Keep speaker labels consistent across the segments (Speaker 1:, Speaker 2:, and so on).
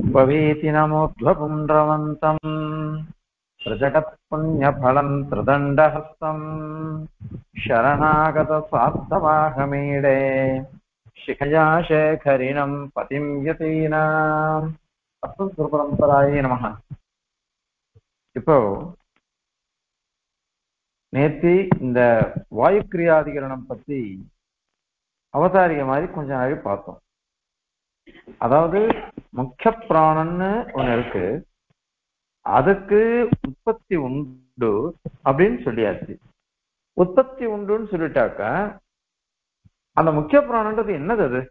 Speaker 1: पवेति नमोध्वपुण्ड्रवन्तम् प्रजगत्पुण्यफलम् त्रिदण्डहस्तम् शरणागतस्वार्थवाहमीडे शिखया शेखरिणम् पतिं यतीनाम् அஸ்மத்குருபரம்பராயே நமஹ. இப்போ நேத்தி இந்த வாயு கிரியாதிகரணம் பத்தி அவதாரிக மாதிரி கொஞ்சம் நாளை பார்த்தோம். அதாவது முக்கிய பிராணன்னு ஒண்ணு இருக்கு, அதுக்கு உற்பத்தி உண்டு அப்படின்னு சொல்லியாச்சு. உற்பத்தி உண்டுன்னு சொல்லிட்டாக்க அந்த முக்கிய பிராணன்றது என்னது? அது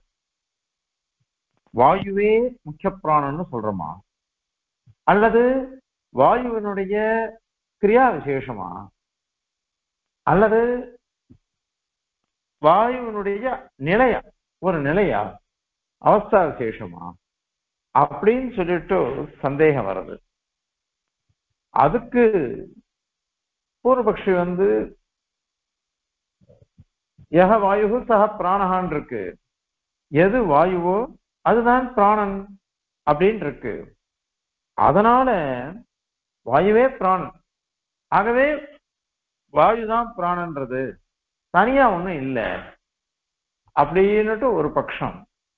Speaker 1: வாயுவே முக்கிய பிராணன்னு சொல்றோமா, அல்லது வாயுவினுடைய கிரியா விசேஷமா, அல்லது வாயுவினுடைய நிலையா, ஒரு நிலையா, அவஸ்தா விசேஷமா அப்படின்னு சொல்லிட்டு சந்தேகம் வருது. அதுக்கு பூர்வபக்ஷி யக வாயு சக பிராணஹான் இருக்கு, எது வாயுவோ அதுதான் பிராணன் அப்படின்னு இருக்கு. அதனால வாயுவே பிராணன், ஆகவே வாயுதான் பிராணன்றது தனியா ஒண்ணும் இல்லை அப்படின்னுட்டு ஒரு பட்சம்.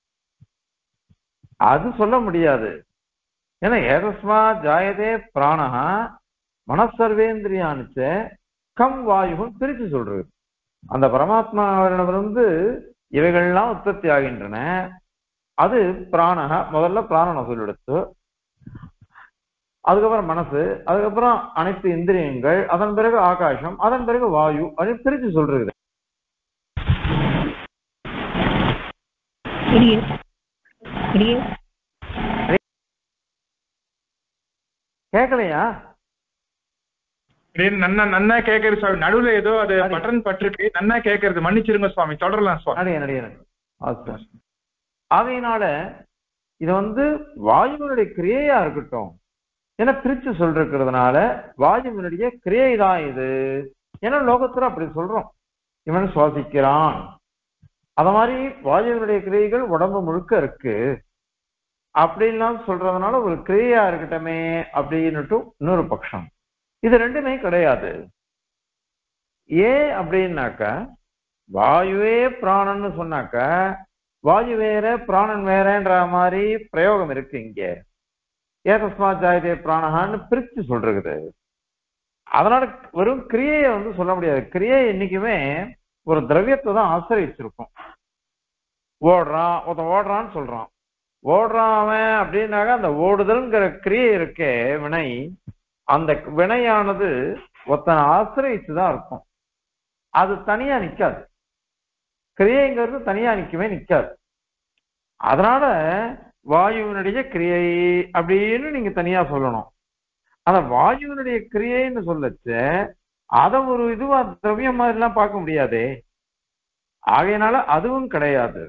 Speaker 1: அது சொல்ல முடியாது. ஏன்னா ஏதஸ்மா ஜாயதே பிராணஹா மனசர்வேந்திரியானுச்ச கம் வாயுவும் பிரிச்சு சொல்றது. அந்த பரமாத்மாவிலிருந்து இவைகள்லாம் உற்பத்தி ஆகின்றன. அது பிராணஹா, முதல்ல பிராணனை சொல்லிடுத்து, அதுக்கப்புறம் மனசு, அதுக்கப்புறம் அனைத்து இந்திரியங்கள், அதன் பிறகு ஆகாசம், அதன் பிறகு வாயு அப்படின்னு பிரிச்சு சொல்றது. கேட்கலையா?
Speaker 2: நன்னா கேக்குறது சுவாமி. நடுவுல ஏதோ அது பட்டன் பட்டிருக்கு, நன்னா கேக்குறது. மன்னிச்சிருங்க சுவாமி, தொடரலாம் சுவாமி.
Speaker 1: ஆகையினால இது வாயுவினுடைய கிரியையா இருக்கட்டும், ஏன்னா பிரிச்சு சொல்றதுனால வாயுவினுடைய கிரியை தான் இது. ஏன்னா லோகத்துல அப்படி சொல்றோம், இவன் சுவாசிக்கிறான், அத மாதிரி வாயுவினுடைய கிரியைகள் உடம்பு முழுக்க இருக்கு அப்படின்லாம் சொல்றதுனால ஒரு கிரியையா இருக்கட்டுமே அப்படின்னுட்டு இன்னொரு பட்சம். இது ரெண்டுமே கிடையாது. ஏன் அப்படின்னாக்க வாயுவே பிராணன்னு சொன்னாக்க வாயு வேற பிராணன் வேறன்ற மாதிரி பிரயோகம் இருக்கு. இங்க ஏதஸ்மாத் ஜாயதே பிராணஹான்னு பிரிச்சு சொல்றது. அதனால வெறும் கிரியையை சொல்ல முடியாது. கிரியை என்னைக்குமே ஒரு திரவியத்தை தான் ஆசிரியச்சிருக்கும். ஓடுறான், ஒருத்தன் ஓடுறான்னு சொல்றான், ஓடுறான் அவன் அப்படின்னாக்க அந்த ஓடுதல்ங்கிற கிரியை இருக்கே வினை, அந்த வினையானது ஒருத்தனை ஆசிரியச்சுதான் இருக்கும். அது தனியா நிக்காது. கிரியைங்கிறது தனியா நிக்கவே நிக்காது. அதனால வாயுவினுடைய கிரியை அப்படின்னு நீங்க தனியா சொல்லணும். அந்த வாயுவினுடைய கிரியைன்னு சொல்லச்சு அதை ஒரு இதுவா திரவியம் மாதிரி எல்லாம் பார்க்க முடியாதே. ஆகையினால அதுவும் கிடையாது.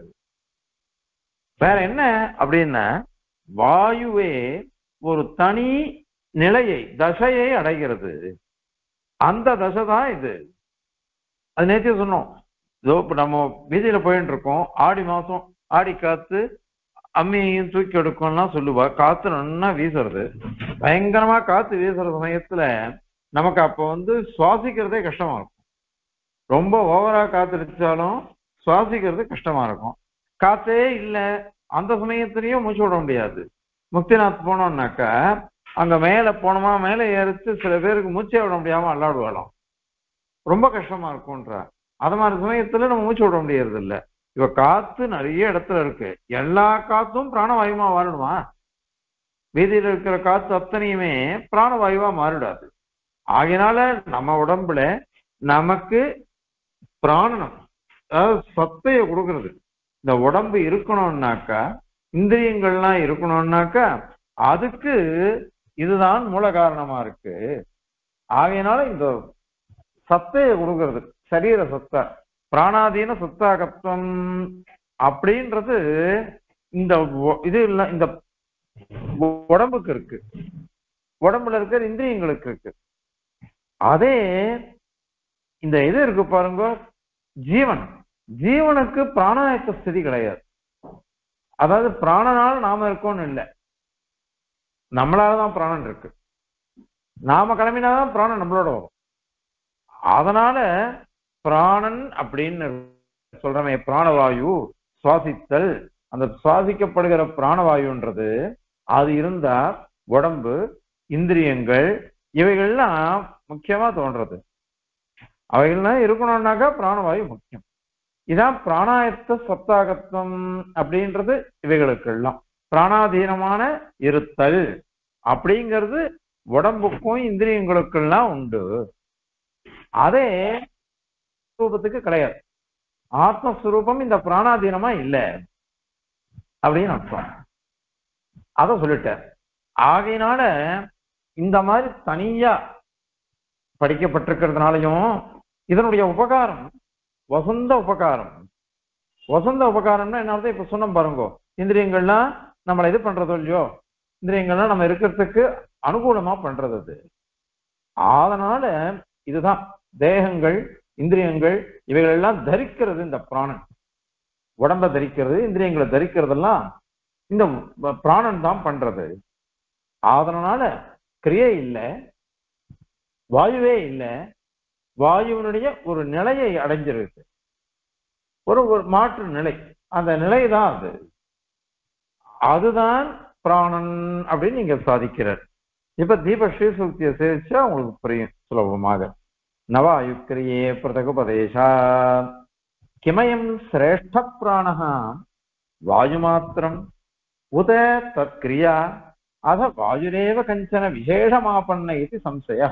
Speaker 1: வேற என்ன அப்படின்னா வாயுவே ஒரு தனி நிலையை, தசையை அடைகிறது. அந்த தசை தான் இது. அது நேற்று சொன்னோம். இதோ இப்ப நம்ம வீதியில போயிட்டு இருக்கோம், ஆடி மாசம், ஆடி காத்து அம்மியையும் தூக்கி எடுக்கும்லாம் சொல்லுவா. காத்து நல்லா வீசுறது, பயங்கரமா காத்து வீசுற சமயத்துல நமக்கு அப்போ சுவாசிக்கிறதே கஷ்டமா இருக்கும். ரொம்ப ஓவரா காத்தடிச்சாலும் சுவாசிக்கிறது கஷ்டமா இருக்கும். காத்தே இல்லை அந்த சமயத்திலையும் மூச்சு விட முடியாது. முக்திநாத் போனோம்னாக்கா அங்க மேல போனோமா, மேல ஏறிச்சு சில பேருக்கு மூச்சே விட முடியாம அல்லாடுவாளாம், ரொம்ப கஷ்டமா இருக்கும்ன்ற. அது மாதிரி சமயத்துல நம்ம மூச்சு விட முடியறது இல்லை. இப்ப காத்து நிறைய இடத்துல இருக்கு, எல்லா காத்தும் பிராணவாயுமா மாறிடுமா? வீதியில இருக்கிற காத்து அத்தனையுமே பிராணவாயுவா மாறிடாது. ஆகையினால நம்ம உடம்புல நமக்கு பிராணனம், அதாவது சத்தையை கொடுக்கறது, இந்த உடம்பு இருக்கணும்னாக்கா, இந்திரியங்கள்லாம் இருக்கணும்னாக்கா அதுக்கு இதுதான் மூல காரணமா இருக்கு. ஆகையினால இந்த சத்தையை கொடுக்கறது, சரீர சத்தை, பிராணாதீன சத்தாகத்துவம் அப்படின்றது இந்த இது இல்ல, இந்த உடம்புக்கு இருக்கு, உடம்புல இருக்கிற இந்திரியங்களுக்கு இருக்கு. அதே இந்த இது இருக்கு பாருங்க, ஜீவன், ஜீவனுக்கு பிராணாயத்த ஸ்திதி கிடையாது. அதாவது பிராணனால் நாம இருக்கோம்னு இல்லை, நம்மளாலதான் பிராணன் இருக்கு. நாம கிளம்பினாதான் பிராணன் நம்மளோட வரும். அதனால பிராணன் அப்படின்னு சொல்றமே, பிராணவாயு சுவாசித்தல், அந்த சுவாசிக்கப்படுகிற பிராணவாயுன்றது அது இருந்தா உடம்பு இந்திரியங்கள் இவைகள்லாம் முக்கியமா தோன்றது. அவைகள்லாம் இருக்கணும்னாக்கா பிராணவாயு முக்கியம். இதான் பிராணாயத்த சப்தாகத்துவம் அப்படின்றது. இவைகளுக்கெல்லாம் பிராணாதீனமான இருத்தல் அப்படிங்கிறது உடம்புக்கும் இந்திரியங்களுக்கெல்லாம் உண்டு. அதே ரூபத்துக்கு கிடையாது. ஆத்மஸ்வரூபம் இந்த பிராணாதீனமா இல்ல அப்படின்னு அர்த்தம். அத சொல்லிட்டார். ஆகையினால இந்த மாதிரி தனியா படிக்கப்பட்டிருக்கிறதுனாலையும் இதனுடைய உபகாரம் வசந்த உபகாரம். வசந்த உபகாரம்னா என்ன அர்த்தம்? இப்ப சொன்ன பாருங்க, இந்திரியங்கள்லாம் நம்மளை இது பண்றதோ இல்லையோ, இந்திரியங்கள்லாம் நம்ம இருக்கிறதுக்கு அனுகூலமா பண்றது அது. அதனால இதுதான் தேகங்கள் இந்திரியங்கள் இவைகள் எல்லாம் தரிக்கிறது. இந்த பிராணன் உடம்ப தரிக்கிறது, இந்திரியங்களை தரிக்கிறதெல்லாம் இந்த பிராணன் தான் பண்றது. அதனால கிரியை இல்லை, வாயுவே இல்லை, வாயுவினுடைய ஒரு நிலையை அடைஞ்சிருக்கு, ஒரு ஒரு மாற்று நிலை. அந்த நிலை தான் அது. அதுதான் பிராணன் அப்படின்னு நீங்க சாதிக்கிறார். இப்ப தீப ஸ்ரீசூக்தியை சேவிச்சா உங்களுக்கு புரியும் சுலபமாக. நவாயுக்கிரியே பிரதகுபதேசா கிமயம் சிரேஷ்ட பிராணஹ வாயுமாத்திரம் உத தத்கிரியா அத வாயுரேவ கஞ்சன விசேஷமாபன்ன இது சம்சய.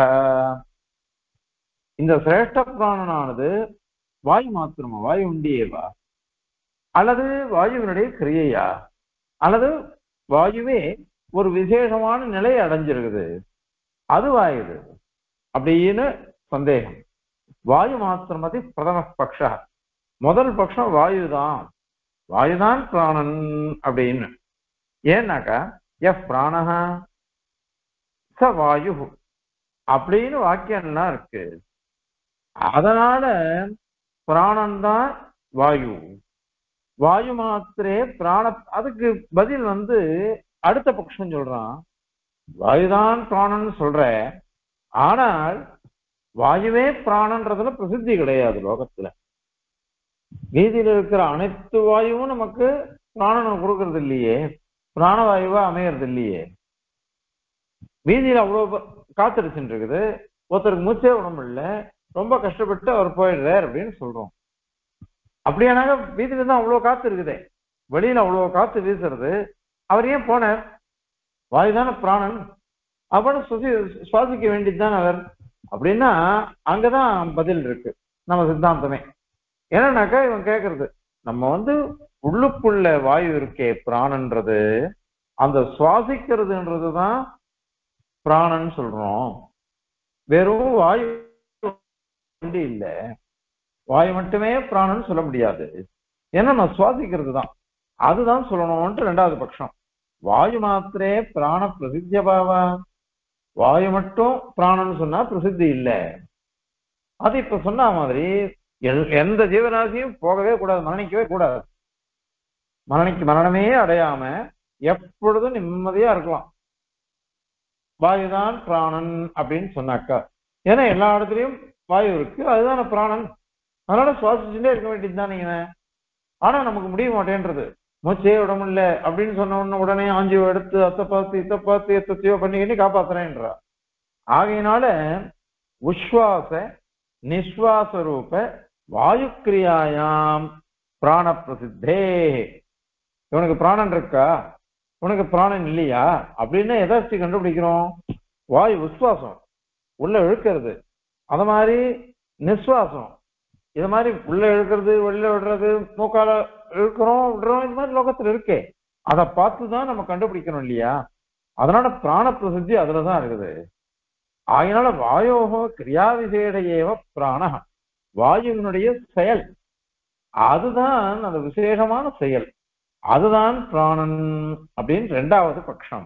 Speaker 1: இந்த சிரேஷ்ட பிராணனானது வாயு மாத்திரமா, வாயு உண்டியேவா, அல்லது வாயுவினுடைய கிரியையா, அல்லது வாயுவே ஒரு விசேஷமான நிலையை அடைஞ்சிருக்குது அதுவாயுது அப்படின்னு சந்தேகம். வாயு மாத்திரமதி பிரதம பக்ஷ, முதல் பட்சம் வாயுதான், வாயுதான் பிராணன் அப்படின்னு. ஏன்னாக்கா எஃப் பிராணஹ ச வாயு அப்படின்னு வாக்கியம்லாம் இருக்கு. அதனால பிராணன் தான் வாயு, வாயு மாத்திரே பிராண. அதுக்கு பதில் அடுத்த பட்சம் சொல்றான், வாயுதான் பிராணன் சொல்ற, ஆனால் வாயுவே பிராணன்றதுல பிரசித்தி கிடையாது லோகத்துல. வீதியில இருக்கிற அனைத்து வாயுவும் நமக்கு பிராணனை கொடுக்கறது இல்லையே, பிராணவாயுவா அமையறது இல்லையே. வீதியில அவ்வளவு காத்திருச்சுட்டு இருக்குது, ஒருத்தருக்கு மூச்சே உடம்பு இல்லை, ரொம்ப கஷ்டப்பட்டு அவர் போயிடுறார் அப்படின்னு சொல்றோம். அப்படியானாக்க வீதியில தான் அவ்வளவு காத்து இருக்குதே, வெளியில அவ்வளவு காத்து வீசுறது, அவர் ஏன் போனார்? வாயுதான பிராணன், அப்படின்னு சுவாசிக்க வேண்டியதுதான் அவர் அப்படின்னா அங்கதான் பதில் இருக்கு நம்ம சித்தாந்தமே. என்னன்னாக்கா இவன் கேட்கறது, நம்ம உள்ளுக்குள்ள வாயு இருக்கே பிராணன்றது, அந்த சுவாசிக்கிறதுன்றதுதான் பிராணன் சொல்றோம். வெறும் வாயு இல்ல, வாயு மட்டுமே பிராணன் சொல்ல முடியாது. ஏன்னா நான் சுவாசிக்கிறது தான், அதுதான் சொல்லணும்ன்ட்டு ரெண்டாவது பட்சம். வாயு மாத்திரே பிராண பிரசித்திய பாவா, வாயு மட்டும் பிராணன் சொன்னா பிரசித்தி இல்லை. அது இப்ப சொன்ன மாதிரி எந்த ஜீவராசியும் போகவே கூடாது, மரணிக்கவே கூடாது. மரணமே அடையாம எப்பொழுதும் நிம்மதியா இருக்கலாம் வாயுதான் பிராணன் அப்படின்னு சொன்னாக்கா. ஏன்னா எல்லா இடத்துலயும் வாயு இருக்கு, அதுதான பிராணன். அதனால சுவாசிச்சுட்டே இருக்க வேண்டியதுதான் நீங்க. ஆனா நமக்கு முடிய மாட்டேன்றது, மூச்சே உடம்புல அப்படின்னு சொன்ன உடனே ஆஞ்சியோ எடுத்து அத்தை பார்த்து இத்தை பார்த்து எத்தையோ பண்ணி காப்பாத்துறேன்றா. ஆகையினால உஸ்வாச நிஸ்வாச ரூப வாயு கிரியாயாம் பிராண பிரசித்தே. இவனுக்கு பிராணன் இருக்கா, உனக்கு பிராணன் இல்லையா அப்படின்னு எதாச்சி கண்டுபிடிக்கிறோம்? வாயு உஸ்வாசம் உள்ள இழுக்கிறது, அது மாதிரி நிஸ்வாசம் இது மாதிரி உள்ள இழுக்கிறது வெளியில விடுறது, மூக்கால இழுக்கிறோம் விடுறோம், இது மாதிரி லோகத்துல இருக்கே, அதை பார்த்துதான் நம்ம கண்டுபிடிக்கணும் இல்லையா? அதனால பிராண பிரசித்தி அதுலதான் இருக்குது. ஆகினால வாயோகோ கிரியா விசேஷேவ பிராண, வாயுவினுடைய செயல் அதுதான் அந்த விசேஷமான செயல், அதுதான் பிராணன் அப்படின்னு ரெண்டாவது பட்சம்.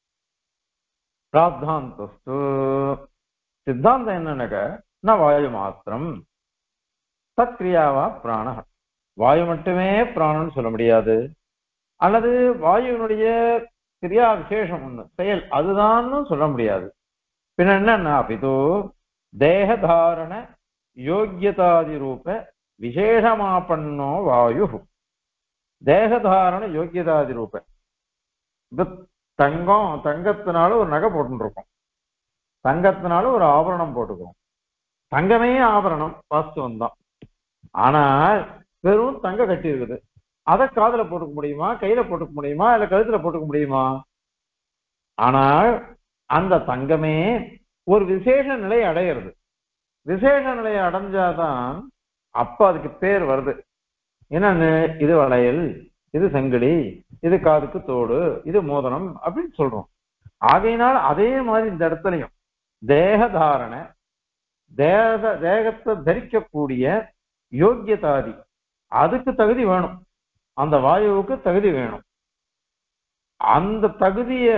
Speaker 1: பிராத்தாந்தஸ்து சித்தாந்தம் என்னன்னாக்க நான் வாயு மாத்திரம் தத்கிரியாவா பிராண, வாயு மட்டுமே பிராணன் சொல்ல முடியாது, அல்லது வாயுவினுடைய கிரியா விசேஷம் ஒண்ணு செயல் அதுதான் சொல்ல முடியாது. பின்ன என்னன்னா அபிதோ தேகதாரண யோக்கியதாதி ரூப விசேஷமாபன்னோ வாயு. தேகதாரண யோக்கியதாதி ரூப இப்ப தங்கத்தினால ஒரு நகை போட்டுருக்கோம், தங்கத்தினால ஒரு ஆபரணம் போட்டுக்கிறோம். தங்கமே ஆபரணம் வாஸ்தவம் தான். ஆனால் வெறும் தங்க கட்டி இருக்குது, அதை காதுல போட்டுக்க முடியுமா, கையில போட்டுக்க முடியுமா, இல்ல கழுத்துல போட்டுக்க முடியுமா? ஆனால் அந்த தங்கமே ஒரு விசேஷ நிலையை அடையிறது. விசேஷ நிலையை அடைஞ்சாதான் அப்ப அதுக்கு பேர் வருது. என்னன்னு, இது வளையல், இது சங்கிலி, இது காதுக்கு தோடு, இது மோதிரம் அப்படின்னு சொல்றோம். ஆகையினால் அதே மாதிரி இந்த இடத்துலயும் தேகதாரண தேகத்தை தரிக்கக்கூடிய யோக்கியதாதி அதுக்கு தகுதி வேணும், அந்த வாயுவுக்கு தகுதி வேணும். அந்த தகுதிய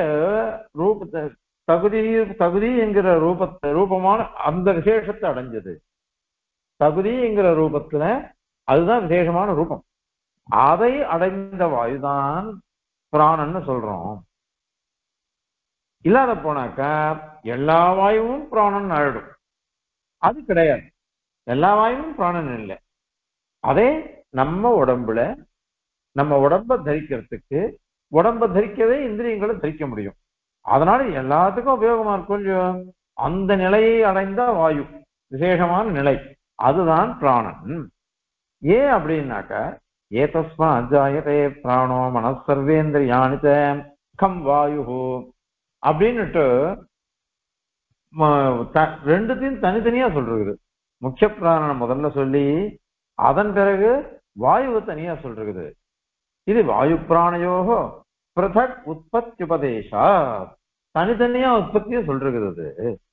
Speaker 1: தகுதி என்கிற ரூபமான அந்த விசேஷத்தை அடைஞ்சது. தகுதி என்கிற ரூபத்துல அதுதான் விசேஷமான ரூபம். அதை அடைந்த வாயுதான் பிராணன்னு சொல்றோம். இல்லாத போனாக்கா எல்லா வாயுவும் பிராணன் ஆயிடும். அது கிடையாது, எல்லா வாயுவும் பிராணன் இல்லை. அதே நம்ம உடம்ப தரிக்கிறதுக்கு உடம்ப தரிக்கவே இந்திரியங்களை தரிக்க முடியும். அதனால எல்லாத்துக்கும் உபயோகமா இருக்கும் இல்லையோ, அந்த நிலையை அடைந்த வாயு விசேஷமான நிலை, அதுதான் பிராணன். ஏன் அப்படின்னாக்க ஏதஸ்மா அஜாயதே பிராணோ மனசர்வேந்திரியாணி கம் வாயு அப்படின்னுட்டு ரெண்டுத்தையும் தனித்தனியா சொல்றது. முக்கிய பிராணனை முதல்ல சொல்லி அதன் பிறகு வாயுவை தனியா சொல்றது. இது வாயு பிராணயோகோ பிரதக் உற்பத்தி உபதேசா, தனித்தனியா உற்பத்தியை சொல்றது.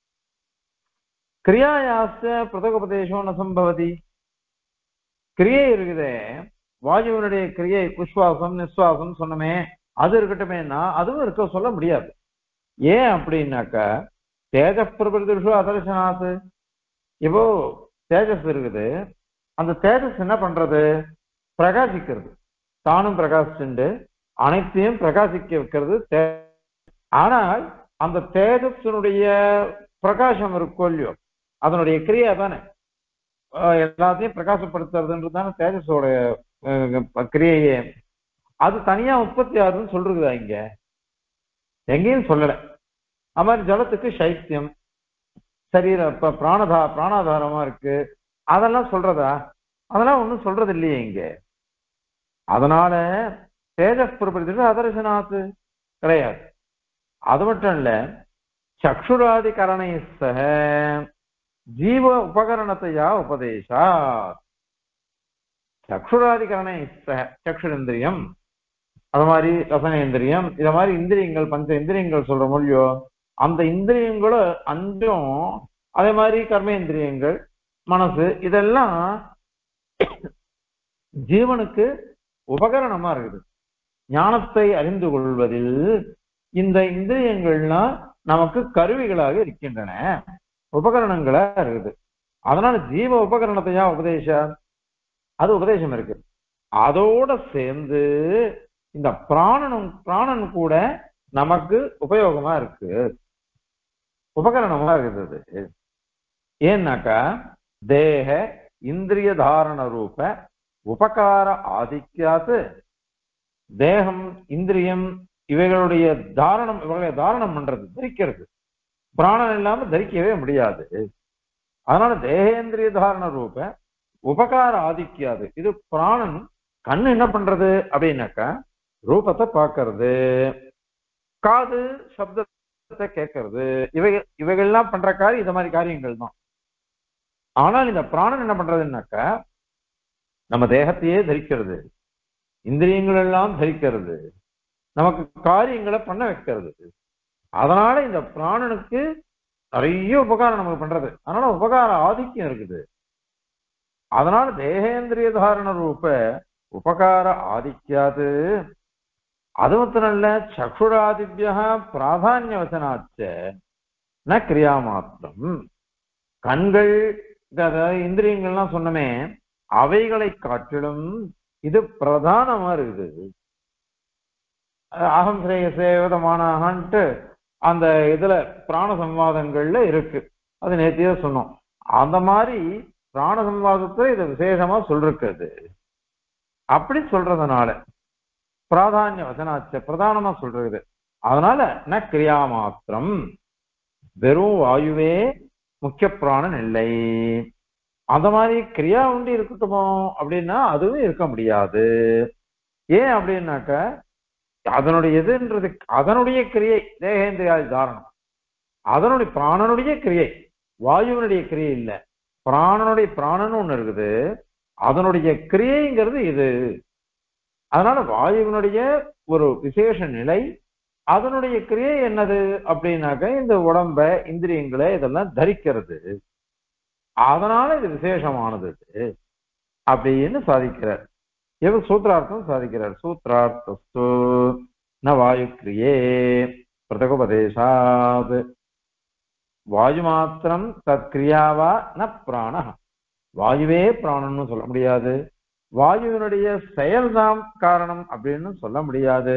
Speaker 1: கிரியாயாச பிரதக் உபதேசம் ந சம்பவதி. கிரியை இருக்குதே, வாயுவினுடைய கிரியை உஸ்வாசம் நிஸ்வாசம் சொன்னமே, அது இருக்கட்டுமேனா அதுவும் இருக்க சொல்ல முடியாது. ஏன் அப்படின்னாக்க தேஜஸ் பிரபுஷு அதர்சனாத்து. இப்போ தேஜஸ் இருக்குது, அந்த தேஜஸ் என்ன பண்றது, பிரகாசிக்கிறது. தானும் பிரகாசிச்சுண்டு அனைத்தையும் பிரகாசிக்க வைக்கிறது. ஆனால் அந்த தேஜஸினுடைய பிரகாசம் இருக்கோ இல்லையோ, அதனுடைய கிரியா தானே எல்லாத்தையும் பிரகாசப்படுத்துறதுன்றதுதானே தேஜஸோட கிரியையே. அது தனியா உற்பத்தி ஆகுதுன்னு சொல்றதா இங்க எங்கேயும் சொல்லல. அது மாதிரி ஜலத்துக்கு சைத்தியம், சரீர பிராணாதாரமா இருக்கு, அதெல்லாம் சொல்றதா? அதெல்லாம் ஒண்ணும் சொல்றது இல்லையே இங்க. அதனால தேஜஸ் பிரபுத்தி அதர்சனாத்து கிடையாது. அது மட்டும் இல்ல, சக்ஷுராதி கரணை சக ஜீவ உபகரணத்தையா உபதேசா. சக்ஷுராதி கரணை சக சக்ஷுரேந்திரியம், அது மாதிரி ரசனேந்திரியம், இத மாதிரி இந்திரியங்கள் பஞ்ச இந்திரியங்கள் சொல்ற மொழியோ, அந்த இந்திரியங்களும் அஞ்சும் அதே மாதிரி கர்மேந்திரியங்கள் மனசு இதெல்லாம் ஜீவனுக்கு உபகரணமா இருக்குது. ஞானத்தை அறிந்து கொள்வதில் இந்த இந்திரியங்கள்லாம் நமக்கு கருவிகளாக இருக்கின்றன, உபகரணங்களா இருக்குது. அதனால ஜீவ உபகரணத்தையா உபதேசம், அது உபதேசம் இருக்கு. அதோட சேர்ந்து இந்த பிராணன் கூட நமக்கு உபயோகமா இருக்கு, உபகரணமா இருக்குது. ஏன்னாக்கா தேக இந்திரிய தாரண ரூப உபகார ஆதிக்கியாத்து, தேகம் இந்திரியம் இவைகளுடைய தாரணம், இவர்களை தாரணம் பண்றது தரிக்கிறது. பிராணன் இல்லாம தரிக்கவே முடியாது. அதனால தேகேந்திரிய தாரண ரூப உபகார ஆதிக்கியாது. இது பிராணன் கண்ணு என்ன பண்றது அப்படின்னாக்கா ரூபத்தை பார்க்கறது, காது சப்தத்தை கேட்கறது, இவைகள்லாம் பண்ற காரியம் இந்த மாதிரி காரியங்கள் தான். ஆனால் இந்த பிராணன் என்ன பண்றதுன்னாக்கா நம்ம தேகத்தையே தரிக்கிறது, இந்திரியங்கள் எல்லாம் தரிக்கிறது, நமக்கு காரியங்களை பண்ண வைக்கிறது. அதனால இந்த பிராணனுக்கு நிறைய உபகாரம் நமக்கு பண்றது. அதனால உபகார ஆதிக்கம் இருக்குது. அதனால தேகேந்திரிய தாரண ரூப உபகார ஆதிக்காது. அது மாத்திரம் இல்ல, சக்ஷுராதிபியா பிராதானிய வசனாச்ச ந கிரியா மாத்திரம். கண்கள் இந்திரியங்கள்லாம் சொன்னமே, அவைகளை காட்டிலும் இது பிரதானமா இருக்குது. அகம் சேவதமானாகன்ட்டு அந்த இதுல பிராண சம்வாதங்கள்ல இருக்கு. அது நேத்தியே சொன்னோம். அந்த மாதிரி பிராண சம்வாதத்தை இதை விசேஷமா சொல்றது. அப்படி சொல்றதுனால பிராதானிய வசனாச்ச பிரதானமா சொல்றது. அதனால ந கிரியா மாத்திரம், வெறும் வாயுவே முக்கிய பிராணன் இல்லை. அந்த மாதிரி கிரியா உண்டு இருக்கட்டுமோ அப்படின்னா அதுவும் இருக்க முடியாது. ஏன் அப்படின்னாக்க அதனுடைய எதுன்றது அதனுடைய கிரியை தேகேந்திரியாதி தாரணம், அதனுடைய பிராணனுடைய கிரியை, வாயுவினுடைய கிரியை இல்லை. பிராணன் ஒண்ணு இருக்குது, அதனுடைய கிரியைங்கிறது இது. அதனால வாயுவினுடைய ஒரு விசேஷ நிலை, அதனுடைய கிரியை என்னது அப்படின்னாக்க இந்த உடம்ப இந்திரியங்களை இதெல்லாம் தரிக்கிறது. அதனால இது விசேஷமானது அப்படின்னு சாதிக்கிறார். இவர் சூத்திரார்த்தம் சாதிக்கிறார். சூத்திரார்த்தஸ்து ந வாயு கிரியே பிரதகோபதேசாத் வாயு மாத்திரம் தத் கிரியாவா ந பிராண. வாயுவே பிராணன்னு சொல்ல முடியாது, வாயுவினுடைய செயல்தான் காரணம் அப்படின்னு சொல்ல முடியாது.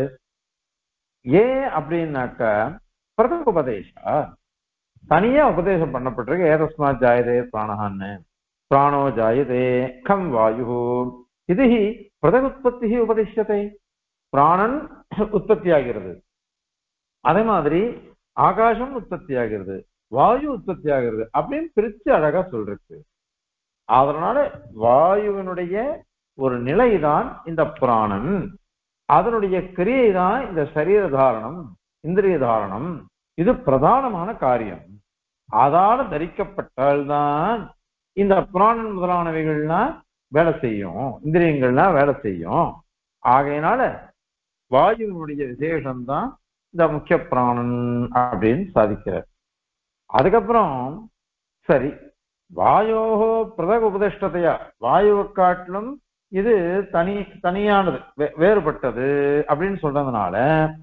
Speaker 1: ஏன் அப்படின்னாக்க பிரதகோபதேசா தனியா உபதேசம் பண்ணப்பட்டிருக்கு. ஏதஸ்மா ஜாயதே பிராணஹான்னு, பிராணோ ஜாயதே கம் வாயு இது பிரதகுத்பத்தி உபதிஷ்யத்தை. பிராணன் உற்பத்தி ஆகிறது, அதே மாதிரி ஆகாசம் உற்பத்தி ஆகிறது, வாயு உற்பத்தி ஆகிறது அப்படின்னு பிரிச்சு அழகா சொல்றது. அதனால வாயுவினுடைய ஒரு நிலைதான் இந்த பிராணன், அதனுடைய கிரியை தான் இந்த சரீர தாரணம், இந்திரிய தாரணம். இது பிரதானமான காரியம். அதால தரிக்கப்பட்டால்தான் இந்த பிராணன் முதலானவைகள்லாம் வேலை செய்யும், இந்திரியங்கள்லாம் வேலை செய்யும். ஆகையினால வாயுவினுடைய விசேஷம்தான் இந்த முக்கிய பிராணன் அப்படின்னு சாதிக்கிறார். அதுக்கப்புறம் சரி, வாயோகோ பிரதக உபதிஷ்டத்தையா, வாயுவை காட்டிலும் இது தனியானது, வேறுபட்டது அப்படின்னு சொல்றதுனால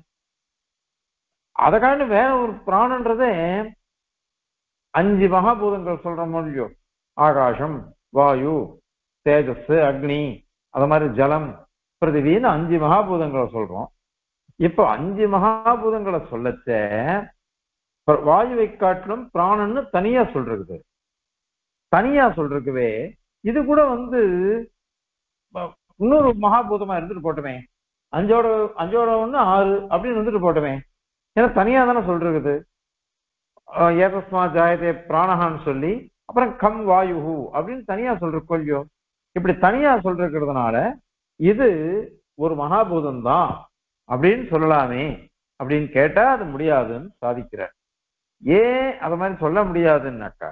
Speaker 1: அதை காட்டி வேற ஒரு பிராணன்றதே 5 மகாபூதங்கள் சொல்ற மொழியோ, ஆகாசம், வாயு, தேஜஸ், அக்னி, அது மாதிரி ஜலம், பிருத்திவின்னு 5 மகாபூதங்களை சொல்றோம். இப்போ 5 மகாபூதங்களை சொல்லச்ச வாயுவை காட்டிலும் பிராணன்னு தனியா சொல்றது. தனியா சொல்றதுவே இது கூட இன்னொரு மகாபூதமா இருந்துட்டு போட்டுமே, 5ஓட 1 6 அப்படின்னு வந்துட்டு போட்டுமே. ஏன்னா தனியா தானே சொல்றது. ஏதஸ்மா ஜாயதே பிராணஹான்னு சொல்லி அப்புறம் கம் வாயு அப்படின்னு தனியா சொல்ற கொல்லியோ. இப்படி தனியா சொல்றதுனால இது ஒரு மகாபூதம் தான் அப்படின்னு சொல்லலாமே அப்படின்னு கேட்டா அது முடியாதுன்னு சாதிக்கிறார். ஏன் அது மாதிரி சொல்ல முடியாதுன்னாக்கா,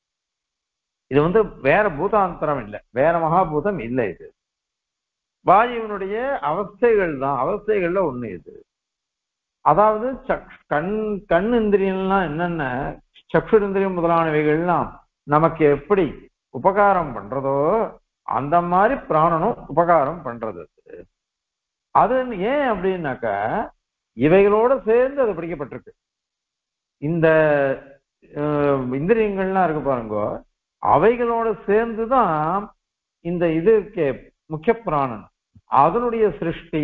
Speaker 1: இது வேற பூதாந்தரம் இல்லை, வேற மகாபூதம் இல்லை. இது வாயுவினுடைய அவஸ்தைகள் தான், அவஸ்தைகள்ல ஒண்ணு இது. அதாவது கண் இந்திரியம்லாம் என்னென்ன, சக்ஷு இந்திரியம் முதலானவைகள்லாம் நமக்கு எப்படி உபகாரம் பண்றதோ அந்த மாதிரி பிராணனும் உபகாரம் பண்றது. அது ஏன் அப்படின்னாக்கா இவைகளோட சேர்ந்து அது பிடிக்கப்பட்டிருக்கு. இந்த இந்திரியங்கள்லாம் இருக்கு பாருங்க, அவைகளோட சேர்ந்துதான் இந்த இது இருக்கே முக்கிய பிராணன், அதனுடைய சிருஷ்டி,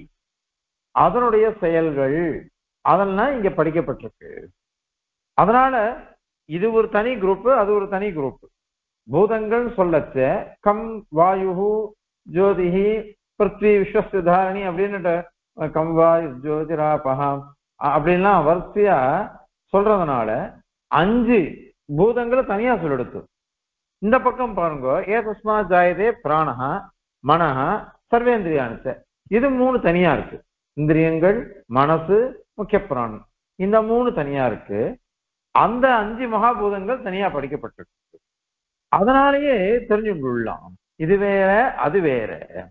Speaker 1: அதனுடைய செயல்கள், அதெல்லாம் இங்க படிக்கப்பட்டிருக்கு. அதனால இது ஒரு தனி குரூப், அது ஒரு தனி குரூப். பூதங்கள் சொல்லச்ச கம் வாயு ஜோதிஹி பிருத்வி விஸ்வஸ்தாரணி அப்படின்னுட்டு கம் வாயு ஜோதிராபகம் அப்படின்லாம் வரிசையா சொல்றதுனால 5 பூதங்களை தனியா சொல்லெடுத்து. இந்த பக்கம் பாருங்க, ஏதஸ்மா ஜாயதே பிராணஹ மனஹ சர்வேந்திரியானுச்ச, இது 3 தனியா இருக்கு. இந்திரியங்கள், மனசு, முக்கிய பிராணன், இந்த 3 தனியா இருக்கு. அந்த 5 மகாபூதங்கள் தனியா படிக்கப்பட்டிருக்கு. அதனாலேயே தெரிஞ்சு கொள்ளலாம் இது வேற அது வேற.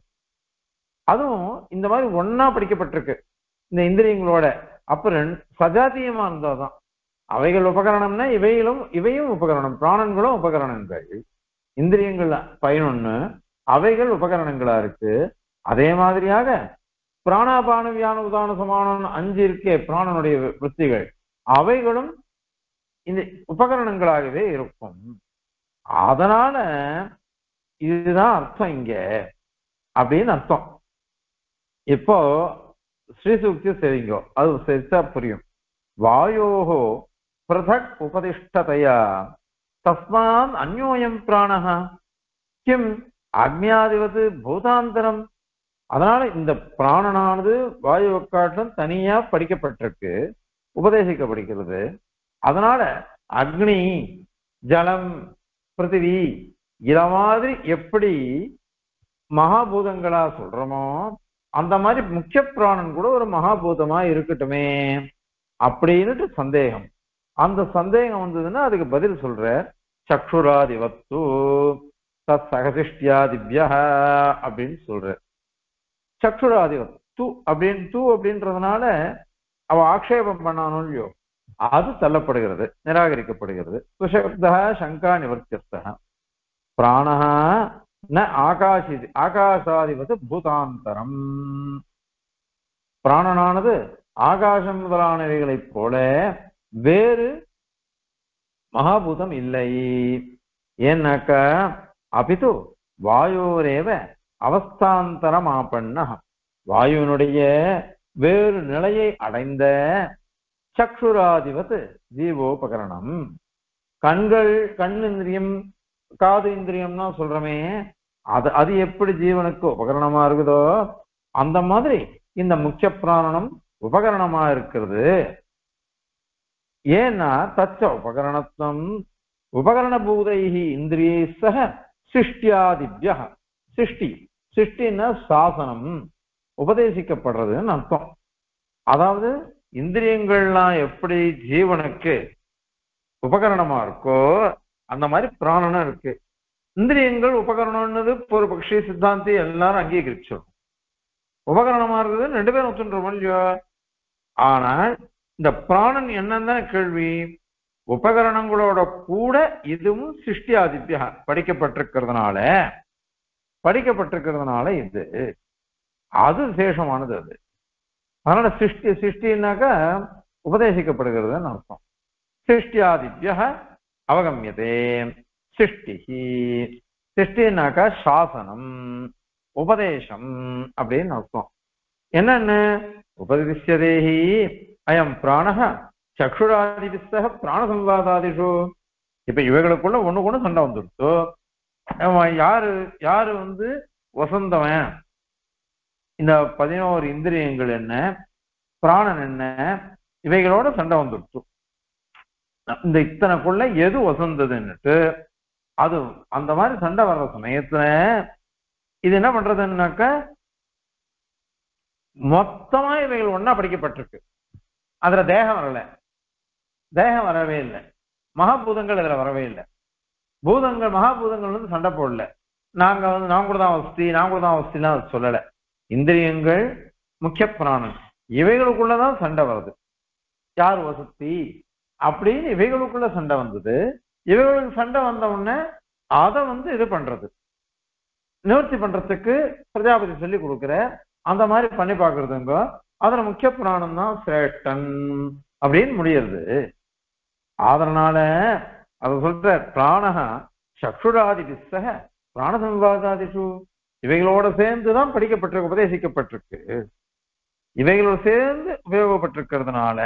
Speaker 1: அதுவும் இந்த மாதிரி ஒன்னா படிக்கப்பட்டிருக்கு இந்த இந்திரியங்களோட. அப்புறம் சஜாத்தியமா இருந்தாதான் அவைகள் உபகரணம்னா இவையும் உபகரணம், பிராணன்களும் உபகரணங்கள், இந்திரியங்கள் 11 அவைகள் உபகரணங்களா இருக்கு. அதே மாதிரியாக பிராணாபான வியான உதான சமானம் 5 இருக்கே பிராணனுடைய விருத்திகள், அவைகளும் இந்த உபகரணங்களாகவே இருக்கும். அதனால இதுதான் அர்த்தம் இங்க அப்படின்னு அர்த்தம். இப்போ ஸ்ரீசூக்தி சரிங்கோ, அது சரிச்சா புரியும். வாயோஹோ பிரதக் உபதிஷ்டதையா தஸ்மாத் அந்யோயம் பிராணஹ கிம் அக்னியாதிவது பூதாந்தரம். அதனால இந்த பிராணனானது வாயுவை காட்டிலும் தனியா படிக்கப்பட்டிருக்கு, உபதேசிக்கப்படுகிறது. அதனால அக்னி, ஜலம், பிருத்திவி இத மாதிரி எப்படி மகாபூதங்களா சொல்றோமோ அந்த மாதிரி முக்கிய பிராணன் கூட ஒரு மகாபூதமா இருக்கட்டுமே அப்படின்னுட்டு சந்தேகம். அந்த சந்தேகம் வந்ததுன்னா அதுக்கு பதில் சொல்ற சக்ஷுராதிவத்து தத் சகசிஷ்டியாதிபியா அப்படின்னு சொல்ற. சக்ஷுராதிவத் அப்படின்றதுனால அவ ஆக்ஷேபம் பண்ணானோ இல்லையோ அது தள்ளப்படுகிறது, நிராகரிக்கப்படுகிறது. சுசப்தா சங்கா நிவர்த்தியஸ்தா பிராணஹ ந ஆகாசாதிவது பூதாந்தரம். பிராணனானது ஆகாசம் முதலானவைகளைப் போல வேறு மகாபூதம் இல்லை. ஏன்னாக்க அபிது வாயோரேவ அவஸ்தாந்தரம் ஆபண்ண, வாயுனுடைய வேறு நிலையை அடைந்த சக்ஷுராதிபத் ஜீவோபகரணம். கண் இந்திரியம், காது இந்திரியம்னா சொல்றமே, அது எப்படி ஜீவனுக்கு உபகரணமா இருக்குதோ அந்த மாதிரி இந்த முக்கிய பிராணனம் உபகரணமா இருக்கிறது. ஏன்னா தச்ச உபகரணத்துவம் உபகரண பூதைஹி இந்திரியை சக சிருஷ்டியாதிபியா. சிருஷ்டின்னா சாசனம், உபதேசிக்கப்படுறதுன்னு அர்த்தம். அதாவது இந்திரியங்கள்லாம் எப்படி ஜீவனுக்கு உபகரணமா இருக்கோ அந்த மாதிரி பிராணனும் இருக்கு. இந்திரியங்கள் உபகரணம்னு ஒரு பக்ஷி சித்தாந்தி எல்லாரும் அங்கீகரிச்சோம். உபகரணமா இருக்குது, ரெண்டு பேரும் ஒத்துன்றோம் இல்லையோ. ஆனால் இந்த பிராணன் என்னன்னு கேள்வி. உபகரணங்களோட கூட இதுவும் சிருஷ்டியாதிபியா படிக்கப்பட்டிருக்கிறதுனால இது அது விசேஷமானது. அது அதனால சிருஷ்டினாக்கா உபதேசிக்கப்படுகிறதுன்னு அர்த்தம். சிருஷ்டியாதிபியா அவகமியதே. சிருஷ்டினாக்கா சாசனம், உபதேசம் அப்படின்னு அர்த்தம். என்னன்னு உபதிஷ்யதேஹி அயம் பிராணஹ சக்ஷுராதிபிஸ்ஸஹ பிராணசம்வாதாதிஷு. இப்ப இவைகளுக்குள்ள ஒண்ணு சண்டை வந்துடுச்சு. யாரு வசந்தவன், இந்த 11 இந்திரியங்கள் என்ன, பிராணன் என்ன, இவைகளோட சண்டை வந்துடுச்சு. இந்த இத்தனைக்குள்ள எது வசந்ததுன்னுட்டு அது அந்த மாதிரி சண்டை வர்ற சமயத்துல இது என்ன பண்றதுன்னாக்க மொத்தமா இவைகள் ஒன்னா படிக்கப்பட்டிருக்கு. அதுல தேகம் வரவே இல்லை, மகாபூதங்கள் இதுல வரவே இல்லை. மகாபூதங்கள் சண்டை போடல. நான் கூட தான் வசதிலாம் சொல்லல. இந்திரியங்கள் முக்கிய பிராணன் இவைகளுக்குள்ளதான் சண்டை வருது. யார் வசதி அப்படின்னு இவைகளுக்குள்ள சண்டை வந்தது. இவைகளுக்கு சண்டை வந்த உடனே அதை இது பண்றது, நிவர்த்தி பண்றதுக்கு பிரஜாபதி சொல்லி கொடுக்குற. அந்த மாதிரி பண்ணி பாக்குறதுங்க. அதுல முக்கிய பிராணம் தான் சிரேஷ்டன் அப்படின்னு முடியுது. அதனால அதை சொல்ற பிராணஹ சக்ஷுராதிபிஸ்ஸஹ பிராணசம்வாதாதிஷு. இவைகளோட சேர்ந்துதான் படிக்கப்பட்டிருக்கு, உபதேசிக்கப்பட்டிருக்கு. இவைகளோட சேர்ந்து உபயோகப்பட்டிருக்கிறதுனால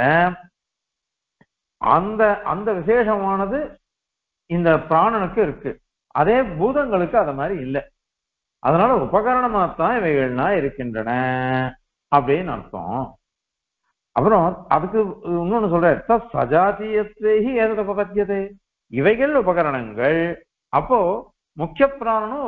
Speaker 1: அந்த விசேஷமானது இந்த பிராணனுக்கு இருக்கு. அதே பூதங்களுக்கு அது மாதிரி இல்லை. அதனால உபகரணமாத்தான் இவைகள்லாம் இருக்கின்றன அப்படின்னு அர்த்தம். அப்புறம் அதுக்கு இன்னொன்னு சொல்ற சஜாத்தியத்தேஹி ஏதோ உபபத்தியதே. இவைகள் உபகரணங்கள். அப்போ முக்கிய பிராணனும்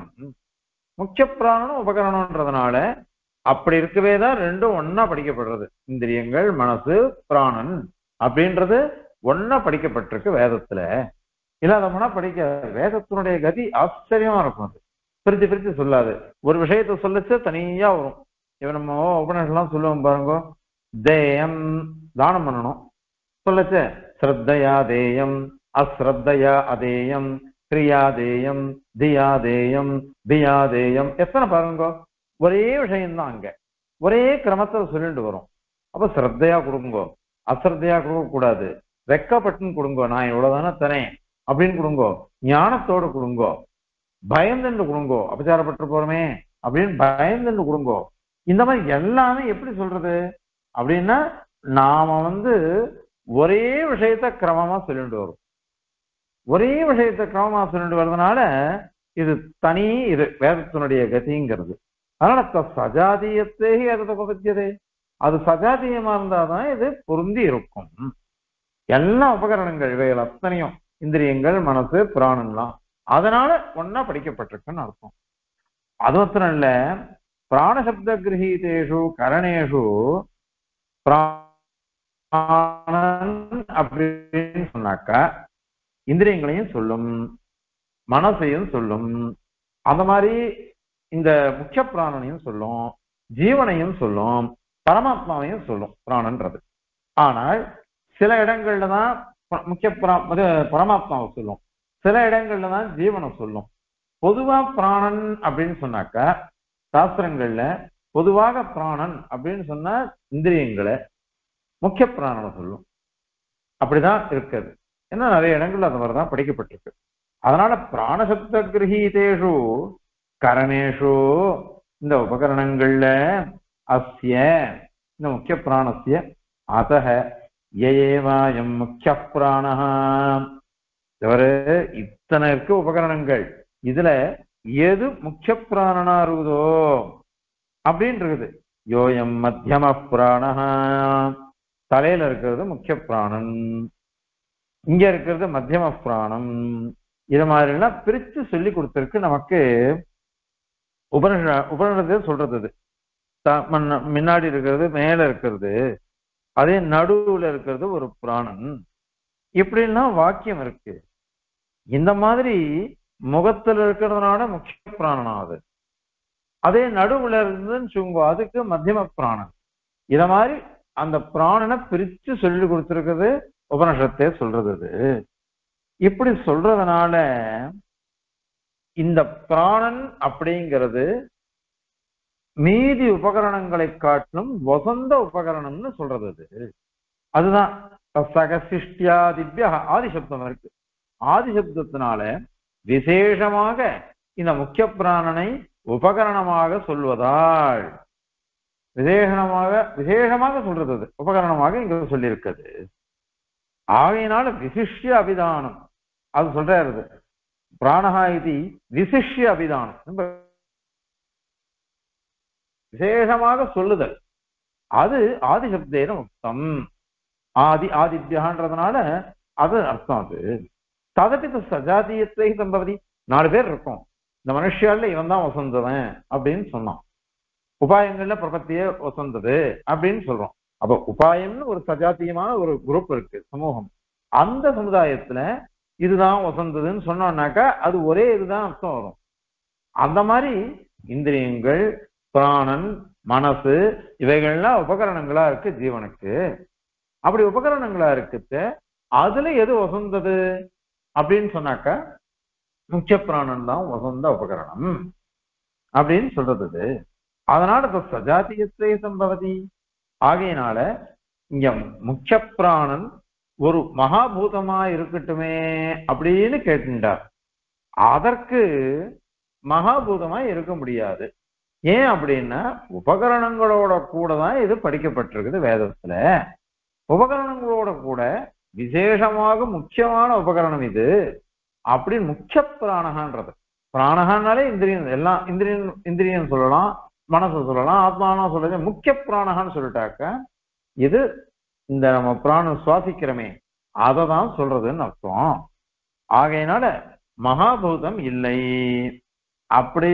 Speaker 1: உபகரணம்ன்றதுனால அப்படி இருக்கவே தான் ரெண்டும் ஒன்னா படிக்கப்படுறது. இந்திரியங்கள், மனசு, பிராணன் அப்படின்றது ஒன்னா படிக்கப்பட்டிருக்கு வேதத்துல. இல்லாதவனா படிக்க வேதத்தினுடைய கதி ஆச்சரியமா இருக்கும். அது பிரிச்சு சொல்லாது. ஒரு விஷயத்த சொல்லச்சு தனியா வரும். இவன் நம்ம உபநிஷெல்லாம் சொல்லுவோம் பாருங்க. தேயம் தானம் பண்ணணும் சொல்லச்சு ஸ்ரத்தையா தேயம், அஸ்ரத்தையா அதேயம், கிரியாதேயம், தியாதேயம், தியாதேயம். எத்தனை பாருங்க, ஒரே விஷயம்தான். அங்க ஒரே கிரமத்தை சொல்லிட்டு வரும். அப்ப ஸ்ரத்தையா கொடுங்கோ, அஸ்ரத்தையா கொடுக்க கூடாது. வெக்கப்பட்டுன்னு கொடுங்கோ, நான் இவ்வளவுதானே தரேன் அப்படின்னு கொடுங்கோ. ஞானத்தோடு கொடுங்கோ, பயந்துன்னு கொடுங்கோ, அபச்சாரப்பட்டு போறமே அப்படின்னு பயந்துன்னு கொடுங்கோ. இந்த மாதிரி எல்லாமே எப்படி சொல்றது அப்படின்னா, நாம ஒரே விஷயத்த கிரமமா சொல்லிட்டு வரும். ஒரே விஷயத்த கிரமமா சொல்லிட்டு வர்றதுனால இது தனி, இது வேதத்தினுடைய கதிங்கிறது. அதனால சஜாதீயத்தே அது உபபத்தியதே, அது சஜாதீயமா இருந்தாதான் இது பொருந்தி இருக்கும். எல்லா உபகரணங்கள் இவைகள் அத்தனையும் இந்திரியங்கள், மனசு, பிராணன்லாம் அதனால ஒன்னா படிக்கப்பட்டிருக்குன்னு அர்த்தம். அது மாத்திரம் இல்ல, பிராணசப்த கிரகீதேஷு கரணேஷு பிராணன் அப்படின்னு சொன்னாக்கா இந்திரியங்களையும் சொல்லும், மனசையும் சொல்லும், அந்த மாதிரி இந்த முக்கிய பிராணனையும் சொல்லும், ஜீவனையும் சொல்லும், பரமாத்மாவையும் சொல்லும் பிராணன்றது. ஆனால் சில இடங்கள்ல தான் முக்கிய பரமாத்மாவை சொல்லும், சில இடங்கள்ல தான் ஜீவனை சொல்லும். பொதுவா பிராணன் அப்படின்னு சொன்னாக்கா சாஸ்திரங்கள்ல பொதுவாக பிராணன் அப்படின்னு சொன்னா இந்திரியங்களை, முக்கிய பிராணனை சொல்லும். அப்படிதான் இருக்குது. ஏன்னா நிறைய இடங்கள்ல அந்த மாதிரிதான் படிக்கப்பட்டிருக்கு. அதனால பிராணசப்த கிரகீதேஷு கரணேஷு, இந்த உபகரணங்கள்ல அஸ்ய இந்த முக்கிய பிராணஸ்ய அதஹ ஏவாயம் முக்கிய பிராணஹ, இவரு இத்தனை இருக்கு உபகரணங்கள், இதுல எது முக்கிய பிராணனா இருக்குதோ அப்படின்னு இருக்குது. யோயம் மத்தியம பிராணஹ, தலையில இருக்கிறது முக்கிய பிராணன், இங்க இருக்கிறது மத்தியம பிராணம். இது மாதிரி எல்லாம் பிரிச்சு சொல்லி கொடுத்திருக்கு நமக்கு உபநிஷத்து சொல்றது. முன்னாடி இருக்கிறது மேல இருக்கிறது, அதே நடுவுல இருக்கிறது ஒரு பிராணன், இப்படிலாம் வாக்கியம் இருக்கு. இந்த மாதிரி முகத்துல இருக்கிறதுனால முக்கிய பிராணனாவது, அதே நடுவுல இருந்ததுன்னு சொல்லுங்க அதுக்கு மத்தியம பிராணன். இத மாதிரி அந்த பிராணனை பிரிச்சு சொல்லி கொடுத்திருக்கிறது உபனிஷத்தே சொல்றது. இப்படி சொல்றதுனால இந்த பிராணன் அப்படிங்கிறது மீதி உபகரணங்களை காட்டிலும் வசந்த உபகரணம்னு சொல்றது. அதுதான் சகசிஷ்டியாதிபிய ஆதிசப்தம் இருக்கு. ஆதிசப்தத்தினால விசேஷமாக இந்த முக்கிய பிராணனை உபகரணமாக சொல்வதால் விசேஷமாக சொல்றது உபகரணமாக இங்க சொல்லியிருக்கிறது. ஆகையினால விசிஷ்ய அபிதானம் அது சொல்றாரு. பிராணஹா இது விசிஷ்ய அபிதானம், விசேஷமாக சொல்லுதல். அது ஆதிசப்தேன முக்தம், ஆதித்யான்றதுனால அது அர்த்தம். அது ததப்பித்த சஜாதியத்தை சம்பவதி, 4 பேர் இருக்கும் இந்த மனுஷியால, இவன் தான் வசந்தவன் அப்படின்னு சொன்னான். உபாயங்கள்ல பிரபத்தியே வசந்தது அப்படின்னு சொல்றோம். அப்ப உபாயம்னு ஒரு சஜாத்தியமான ஒரு குரூப் இருக்கு, சமூகம். அந்த சமுதாயத்துல இதுதான் வசந்ததுன்னு சொன்னோம்னாக்கா அது ஒரே இதுதான் அர்த்தம் வரும். அந்த மாதிரி இந்திரியங்கள், பிராணன், மனசு இவைகள்லாம் உபகரணங்களா இருக்கு ஜீவனுக்கு. அப்படி உபகரணங்களா இருக்குது, அதுல எது வசந்தது அப்படின்னு சொன்னாக்கா முக்கிய பிராணன் தான் வசந்த உபகரணம் அப்படின்னு சொல்றது. அதனால சஜாத்தியத்தை சம்பவதி. ஆகையினால இங்க முக்கிய பிராணன் ஒரு மகாபூதமா இருக்கட்டுமே அப்படின்னு கேட்டுட்டார். அதற்கு மகாபூதமா இருக்க முடியாது. ஏன் அப்படின்னா உபகரணங்களோட கூட தான் இது படிக்கப்பட்டிருக்குது வேதத்துல. உபகரணங்களோட கூட விசேஷமாக முக்கியமான உபகரணம் இது அப்படின்னு முக்கிய பிராணகான்றது. பிராணகான்னாலே இந்திரியம், எல்லாம் இந்திரியம் சொல்லலாம், மனசு சொல்லலாம், ஆத்மானா சொல்றது. முக்கிய பிராணகான்னு சொல்லிட்டாக்க இது இந்த நம்ம பிராணம் சுவாசிக்கிறோமே அதை தான் சொல்றதுன்னு அர்த்தம். ஆகையினால மகாபூதம் இல்லை அப்படி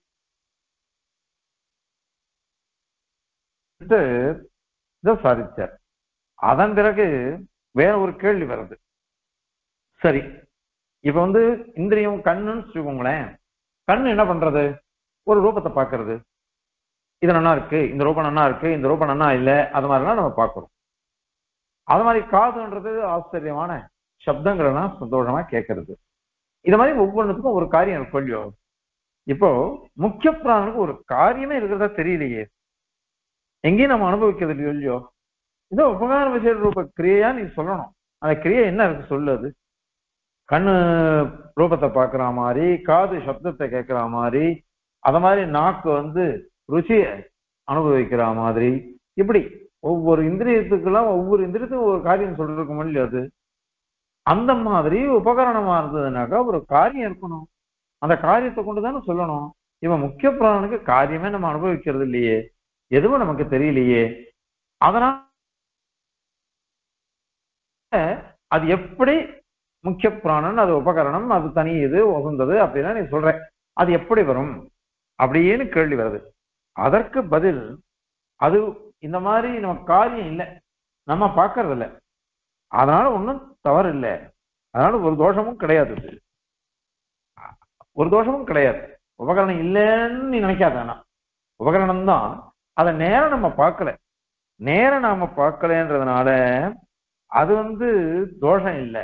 Speaker 1: சாதிச்சார். அதன் பிறகு வேற ஒரு கேள்வி வருது. சரி, இப்ப இந்திரியம் கண்ணுன்னு வச்சுக்கோங்களேன். கண்ணு என்ன பண்றது? ஒரு ரூபத்தை பாக்குறது. இது நல்லா இருக்கு, இந்த ரூபம் நல்லா இருக்கு, இந்த ரூபம் நல்லா இல்லை, அது மாதிரிலாம் நம்ம பார்க்கிறோம். அது மாதிரி காதுன்றது ஆச்சரியமான சப்தங்கள்லாம் சந்தோஷமா கேட்கறது. இது மாதிரி ஒவ்வொன்றுக்கும் ஒரு காரியம் இருக்கு இல்லையோ. இப்போ முக்கிய பிராணனுக்கு ஒரு காரியமே இருக்கிறதா தெரியலையே, எங்கேயும் நம்ம அனுபவிக்கிறது இல்லையோ. இதோ உபகார விசேஷ ரூப கிரியா நீ சொல்லணும். அந்த கிரியை என்ன இருக்கு சொல்லுது? கண்ணு ரூபத்தை பார்க்குற மாதிரி, காது சப்தத்தை கேட்குற மாதிரி, அத மாதிரி நாக்கு ருச்சியை அனுபவிக்கிற மாதிரி இப்படி ஒவ்வொரு இந்திரியத்துக்கெல்லாம் ஒவ்வொரு இந்திரியத்துக்கும் ஒரு காரியம் சொல்லிருக்க முடியல. அது அந்த மாதிரி உபகரணமா இருந்ததுனாக்கா ஒரு காரியம் இருக்கணும். அந்த காரியத்தை கொண்டுதானே சொல்லணும். இவன் முக்கிய பிராணனுக்கு காரியமே நம்ம அனுபவிக்கிறது இல்லையே, எதுவும் நமக்கு தெரியலையே. அதனால அது எப்படி முக்கிய பிராணன், அது உபகரணம், அது தனி, இது உகந்தது அப்படின்னா நீ சொல்ற, அது எப்படி வரும் அப்படின்னு கேள்வி வருது. அதற்கு பதில், அது இந்த மாதிரி நம்ம காரியம் இல்லை, நம்ம பார்க்கறது இல்லை, அதனால ஒன்றும் தவறு இல்லை, அதனால ஒரு தோஷமும் கிடையாது. ஒரு தோஷமும் கிடையாது. உபகரணம் இல்லைன்னு நீ நினைக்காத. ஆனா உபகரணம் தான், அதை நேரம் நம்ம பார்க்கல, நேரம் நாம பார்க்கலன்றதுனால அது தோஷம் இல்லை.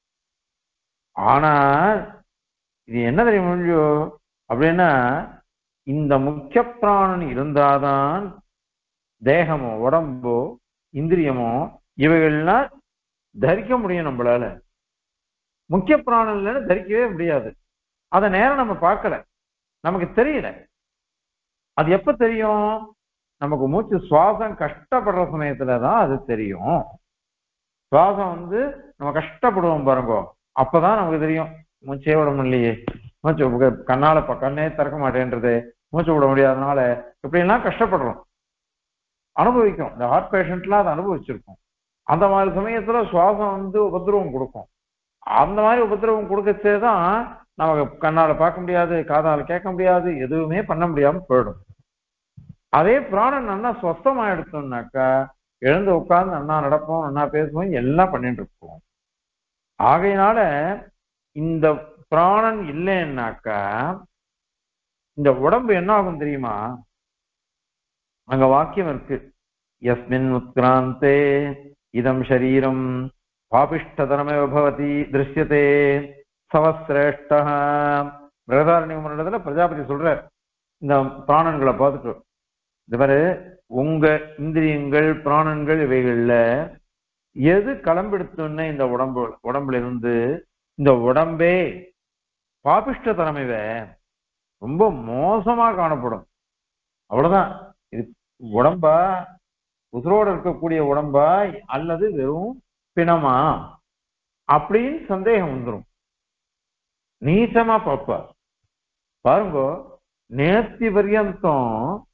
Speaker 1: ஆனா இது என்ன தெரியும் முடியோ அப்படின்னா, இந்த முக்கிய பிராணன் இருந்தாதான் தேகமோ உடம்போ இந்திரியமோ இவைகள்லாம் தரிக்க முடியும். நம்மளால முக்கிய பிராணன் இல்லைன்னு தரிக்கவே முடியாது. அத நேரம் நம்ம பார்க்கல, நமக்கு தெரியல. அது எப்ப தெரியும்? நமக்கு மூச்சு சுவாசம் கஷ்டப்படுற சமயத்துலதான் அது தெரியும். சுவாசம் நம்ம கஷ்டப்படுவோம் பாருங்க, அப்பதான் நமக்கு தெரியும் மூச்சே விட முடியலையே, மூச்சு கண்ணால கண்ணே திறக்க மாட்டேன்றது, மூச்சு விட முடியாதனால இப்படிலாம் கஷ்டப்படுறோம், அனுபவிக்கும். இந்த ஹார்ட் பேஷண்ட்லாம் அதை அனுபவிச்சிருக்கும். அந்த மாதிரி சமயத்துல சுவாசம் உபதிரவம் கொடுக்கும். அந்த மாதிரி உபதிரவம் கொடுக்கச்சேதான் நமக்கு கண்ணால பார்க்க முடியாது, காதால கேட்க முடியாது, எதுவுமே பண்ண முடியாம போயிடும். அதே பிராணன் நல்லா ஸ்வஸ்தமா எடுத்தோம்னாக்கா எழுந்து உட்கார்ந்து நன்னா நடப்போம், நன்னா பேசுவோம், எல்லாம் பண்ணிட்டு இருப்போம். ஆகையினால இந்த பிராணன் இல்லைன்னாக்கா இந்த உடம்பு என்ன ஆகும் தெரியுமா? அங்க வாக்கியம் இருக்கு, யஸ்மின் உத்கிராந்தே இதம் ஷரீரம் பாபிஷ்டதனமேவ பவதி திருஷ்யதே சவசிரேஷ்ட. பிரகதாரண்யத்துல பிரஜாபதி சொல்றார் இந்த பிராணன்களை பார்த்துட்டு, இந்த மாதிரி உங்க இந்திரியங்கள் பிராணன்கள் இவைகள்ல எது கிளம்பெடுத்தோன்னே இந்த உடம்புல இருந்து இந்த உடம்பே பாபிஷ்டதனமைவ ரொம்ப மோசமா காணப்படும். அவ்வளவுதான். இது உடம்பா, உசுரோட இருக்கக்கூடிய உடம்பா அல்லது வெறும் பிணமா அப்படின்னு சந்தேகம் வந்துடும். நீச்சமா பார்ப்பா பாருங்க. நேர்த்தி பர்யந்தம்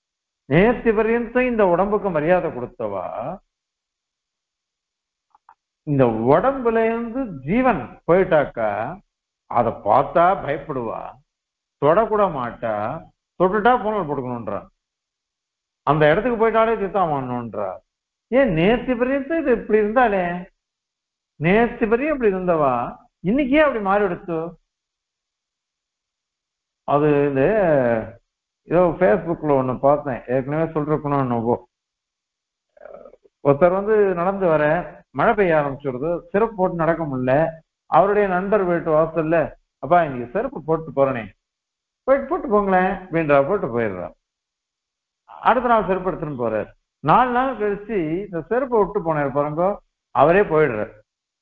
Speaker 1: இந்த உடம்புக்கு மரியாதை கொடுத்தவா, இந்த உடம்புல இருந்து ஜீவன் போயிட்டாக்கா அதை பார்த்தா பயப்படுவா, தொடக்கூட மாட்டா. தொட்டுட்டா போனல் போட்டுக்கணும்ன்றா, அந்த இடத்துக்கு போயிட்டாலே சித்தம் வாங்கணும்ன்றா. ஏன் நேர்த்தி பர்யந்தம் இது இப்படி இருந்தாலே, நேர்த்தி பர்யம் இப்படி இருந்தவா இன்னைக்கே அப்படி மாறி எடுத்து. அது இந்த ஏதோ ஃபேஸ்புக்ல ஒண்ணு பார்த்தேன், ஏற்கனவே சொல்றேன். என்னவோ ஒருத்தர் நடந்து வர, மழை பெய்ய ஆரம்பிச்சிருது, செருப்பு போட்டு நடக்க முடியல. அவருடைய நண்பர் வீட்டு வாசல்ல, அப்பா இன்னைக்கு செருப்பு போட்டு போறனே, போட்டு போங்களேன் அப்படின்றா, போட்டு போயிடுறா. அடுத்த நாள் செருப்பு எடுத்துன்னு போறாரு. 4 நாள் கழிச்சு இந்த செருப்பை விட்டு போனார் பாருங்க, அவரே போயிடுறார்.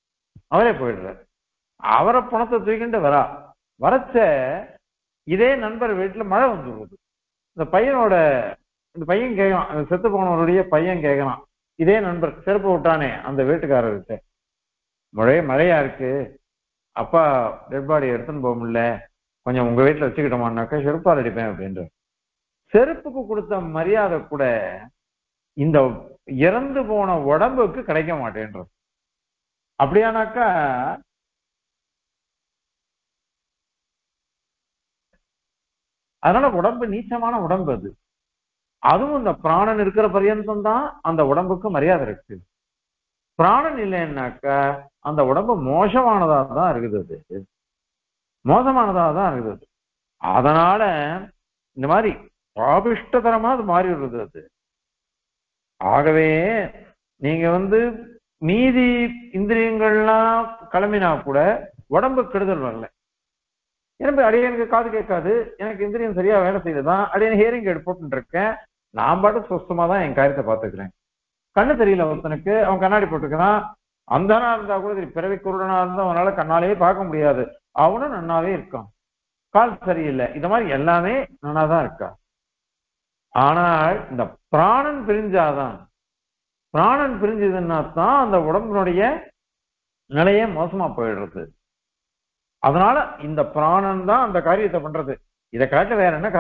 Speaker 1: அவரை பணத்தை தூக்கிட்டு வரச்ச இதே நண்பர் வீட்டுல மழை வந்துடுறது. இந்த பையன் கேட்கலாம், செத்து போனவருடைய பையன் கேட்கலாம், இதே நண்பர் செருப்பு விட்டானே அந்த வீட்டுக்காரர்கிட்ட, மழையா இருக்கு அப்பா, டெட் பாடி எடுத்துன்னு போக முடியல, கொஞ்சம் உங்க வீட்டுல வச்சுக்கிட்டோமான்னாக்கா செருப்பால் அடிப்பேன் அப்படின்ற. செருப்புக்கு கொடுத்த மரியாதை கூட இந்த இறந்து போன உடம்புக்கு கிடைக்க மாட்டேன்றது. அப்படியானாக்கா அதனால உடம்பு நீச்சமான உடம்பு அது. அதுவும் இந்த பிராணன் இருக்கிற பர்யந்தம் தான் அந்த உடம்புக்கு மரியாதை இருக்கு. பிராணன் இல்லைன்னாக்கா அந்த உடம்பு மோசமானதாக தான் இருக்குது, அது மோசமானதாக தான் இருக்குது. அதனால இந்த மாதிரி பாபிஷ்டதரமா அது மாறி விடுறது அது. ஆகவே நீங்க மீதி இந்திரியங்கள்லாம் கிளம்பினா கூட உடம்பு கெடுதல் வரல. எனக்கு அடியனுக்கு காது கேட்காது, எனக்கு இந்திரியம் சரியா வேலை செய்யுதுதான், அடியன் ஹியரிங் எய்ட் போட்டு இருக்கேன், நான் பாட்டு சுத்தமா தான் என் காரியத்தை பார்த்துக்கிறேன். கண்ணு தெரியல ஒருத்தனுக்கு, அவன் கண்ணாடி போட்டுக்கிறான், அந்தனா இருந்தா கூட சரி, பிறவி குருடனா இருந்தா அவனால கண்ணாலேயே பார்க்க முடியாது, அவனும் நன்னாவே இருக்கான். கால் சரியில்லை, இந்த மாதிரி எல்லாமே நன்னாதான் இருக்கா. ஆனால் இந்த பிராணன் பிரிஞ்சாதான், பிராணன் பிரிஞ்சதுன்னா தான் அந்த உடம்பினுடைய நிலையே மோசமா போயிடுறது. அதனால இந்த பிராணன் தான் அந்த காரியத்தை பண்றது. இதை காட்ட வேற என்ன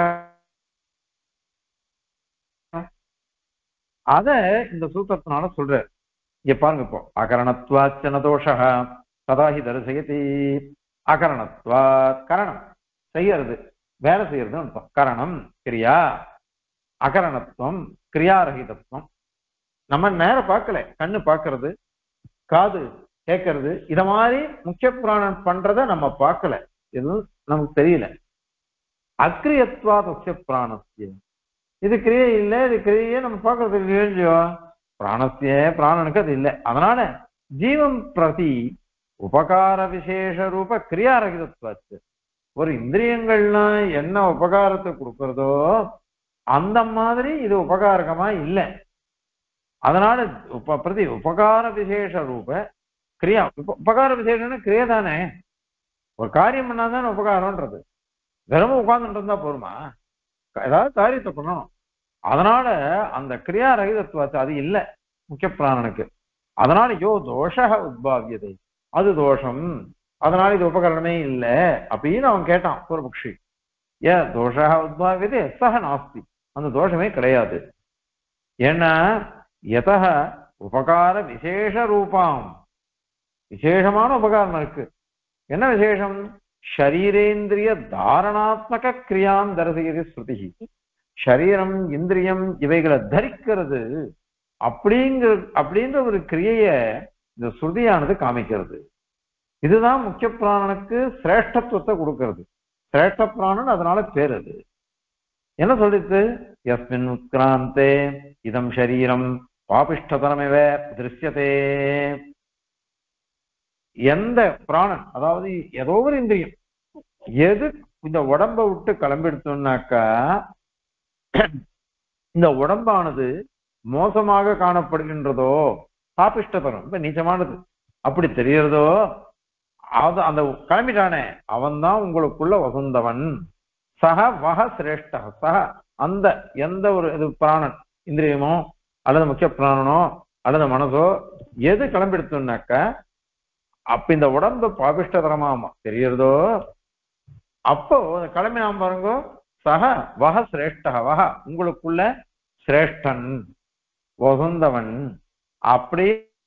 Speaker 1: அத இந்த சூத்திரத்தினால சொல்ற. இங்க பாருங்க, இப்போ அகரணத்வாச்சன தோஷா கதாஹி தரிசயதி. அகரணத்வா கரணம் செய்யறது, வேலை செய்யறது அர்த்தம். கரணம் கிரியா, அகரணத்துவம் கிரியாரகிதத்துவம். நம்ம நேரம் பார்க்கல, கண்ணு பார்க்கறது, காது கேட்கறது, இத மாதிரி முக்கிய பிராணன் பண்றத நம்ம பார்க்கல, எதுவும் நமக்கு தெரியல. அக்ரியத்வா முக்கிய பிராணஸ்ய, இது கிரியை இல்லை, இது கிரியை நம்ம பார்க்கறதுக்கு இல்லையோ, பிராணஸ்ய பிராணனுக்கு அது இல்லை. அதனால ஜீவம் பிரதி உபகார விசேஷ ரூப கிரியாரகிதத்வாச்சு. ஒரு இந்திரியங்கள்லாம் என்ன உபகாரத்தை கொடுக்கறதோ அந்த மாதிரி இது உபகாரகமா இல்லை. அதனால பிரதி உபகார விசேஷ ரூப கிரியா. உபகார விசேஷம்னா கிரியா தானே, ஒரு காரியம் பண்ணாதானே உபகாரம்ன்றது. வெறும் உட்கார்ந்துட்டு இருந்தா போருமா? ஏதாவது காரியத்தை பண்ணணும். அதனால அந்த கிரியா ரகிதத்துவாச்சு அது இல்லை முக்கிய பிராணனுக்கு. அதனால யோ தோஷ உத்பாவியதை, அது தோஷம், அதனால இது உபகரணமே இல்லை அப்படின்னு அவன் கேட்டான் பூர்வபக்ஷி. ஏ தோஷ உத்பாவியதே சக நாஸ்தி, அந்த தோஷமே கிடையாது. ஏன்னா எத உபகார விசேஷ ரூபாம், விசேஷமான உபகாரம் இருக்கு. என்ன விசேஷம்? ஷரீரேந்திரிய தாரணாத்மக கிரியாம் தரிசயதி ஸ்ருதி. ஷரீரம் இந்திரியம் இவைகளை தரிக்கிறது அப்படின்ற ஒரு கிரியைய இந்த ஸ்ருதியானது காமிக்கிறது. இதுதான் முக்கிய பிராணனுக்கு சிரேஷ்டத்துவத்தை கொடுக்கிறது. சிரேஷ்ட பிராணன் அதனால பேர். அது என்ன சொல்லிட்டு, யஸ்மின் உத்கிராந்தே இதம் ஷரீரம் பாபிஷ்டதனமிவ திருஷ்யதே. எந்த பிராணன், அதாவது ஏதோ ஒரு இந்திரியம் எது இந்த உடம்பை விட்டு கிளம்பிடுத்தோம்னாக்கா இந்த உடம்பானது மோசமாக காணப்படுகின்றதோ, பாபிஷ்டதனம் ரொம்ப நீச்சமானது அப்படி தெரியறதோ, அது அந்த கிளம்பிட்டானே அவன்தான் உங்களுக்குள்ள வசந்தவன். சக வக சிரேஷ்ட. சக அந்த எந்த ஒரு இது பிராணன், இந்திரியமோ அல்லது முக்கிய பிராணனோ அல்லது மனசோ எது கிளம்பிடுத்தோம்னாக்க அப்ப இந்த உடம்பு பாபிஷ்டதரமா தெரியறதோ அப்போ கிளம்பி நாம் பாருங்க, சக வக சிரேஷ்ட. வக உங்களுக்குள்ள சிரேஷ்டன் வசந்தவன் அப்படி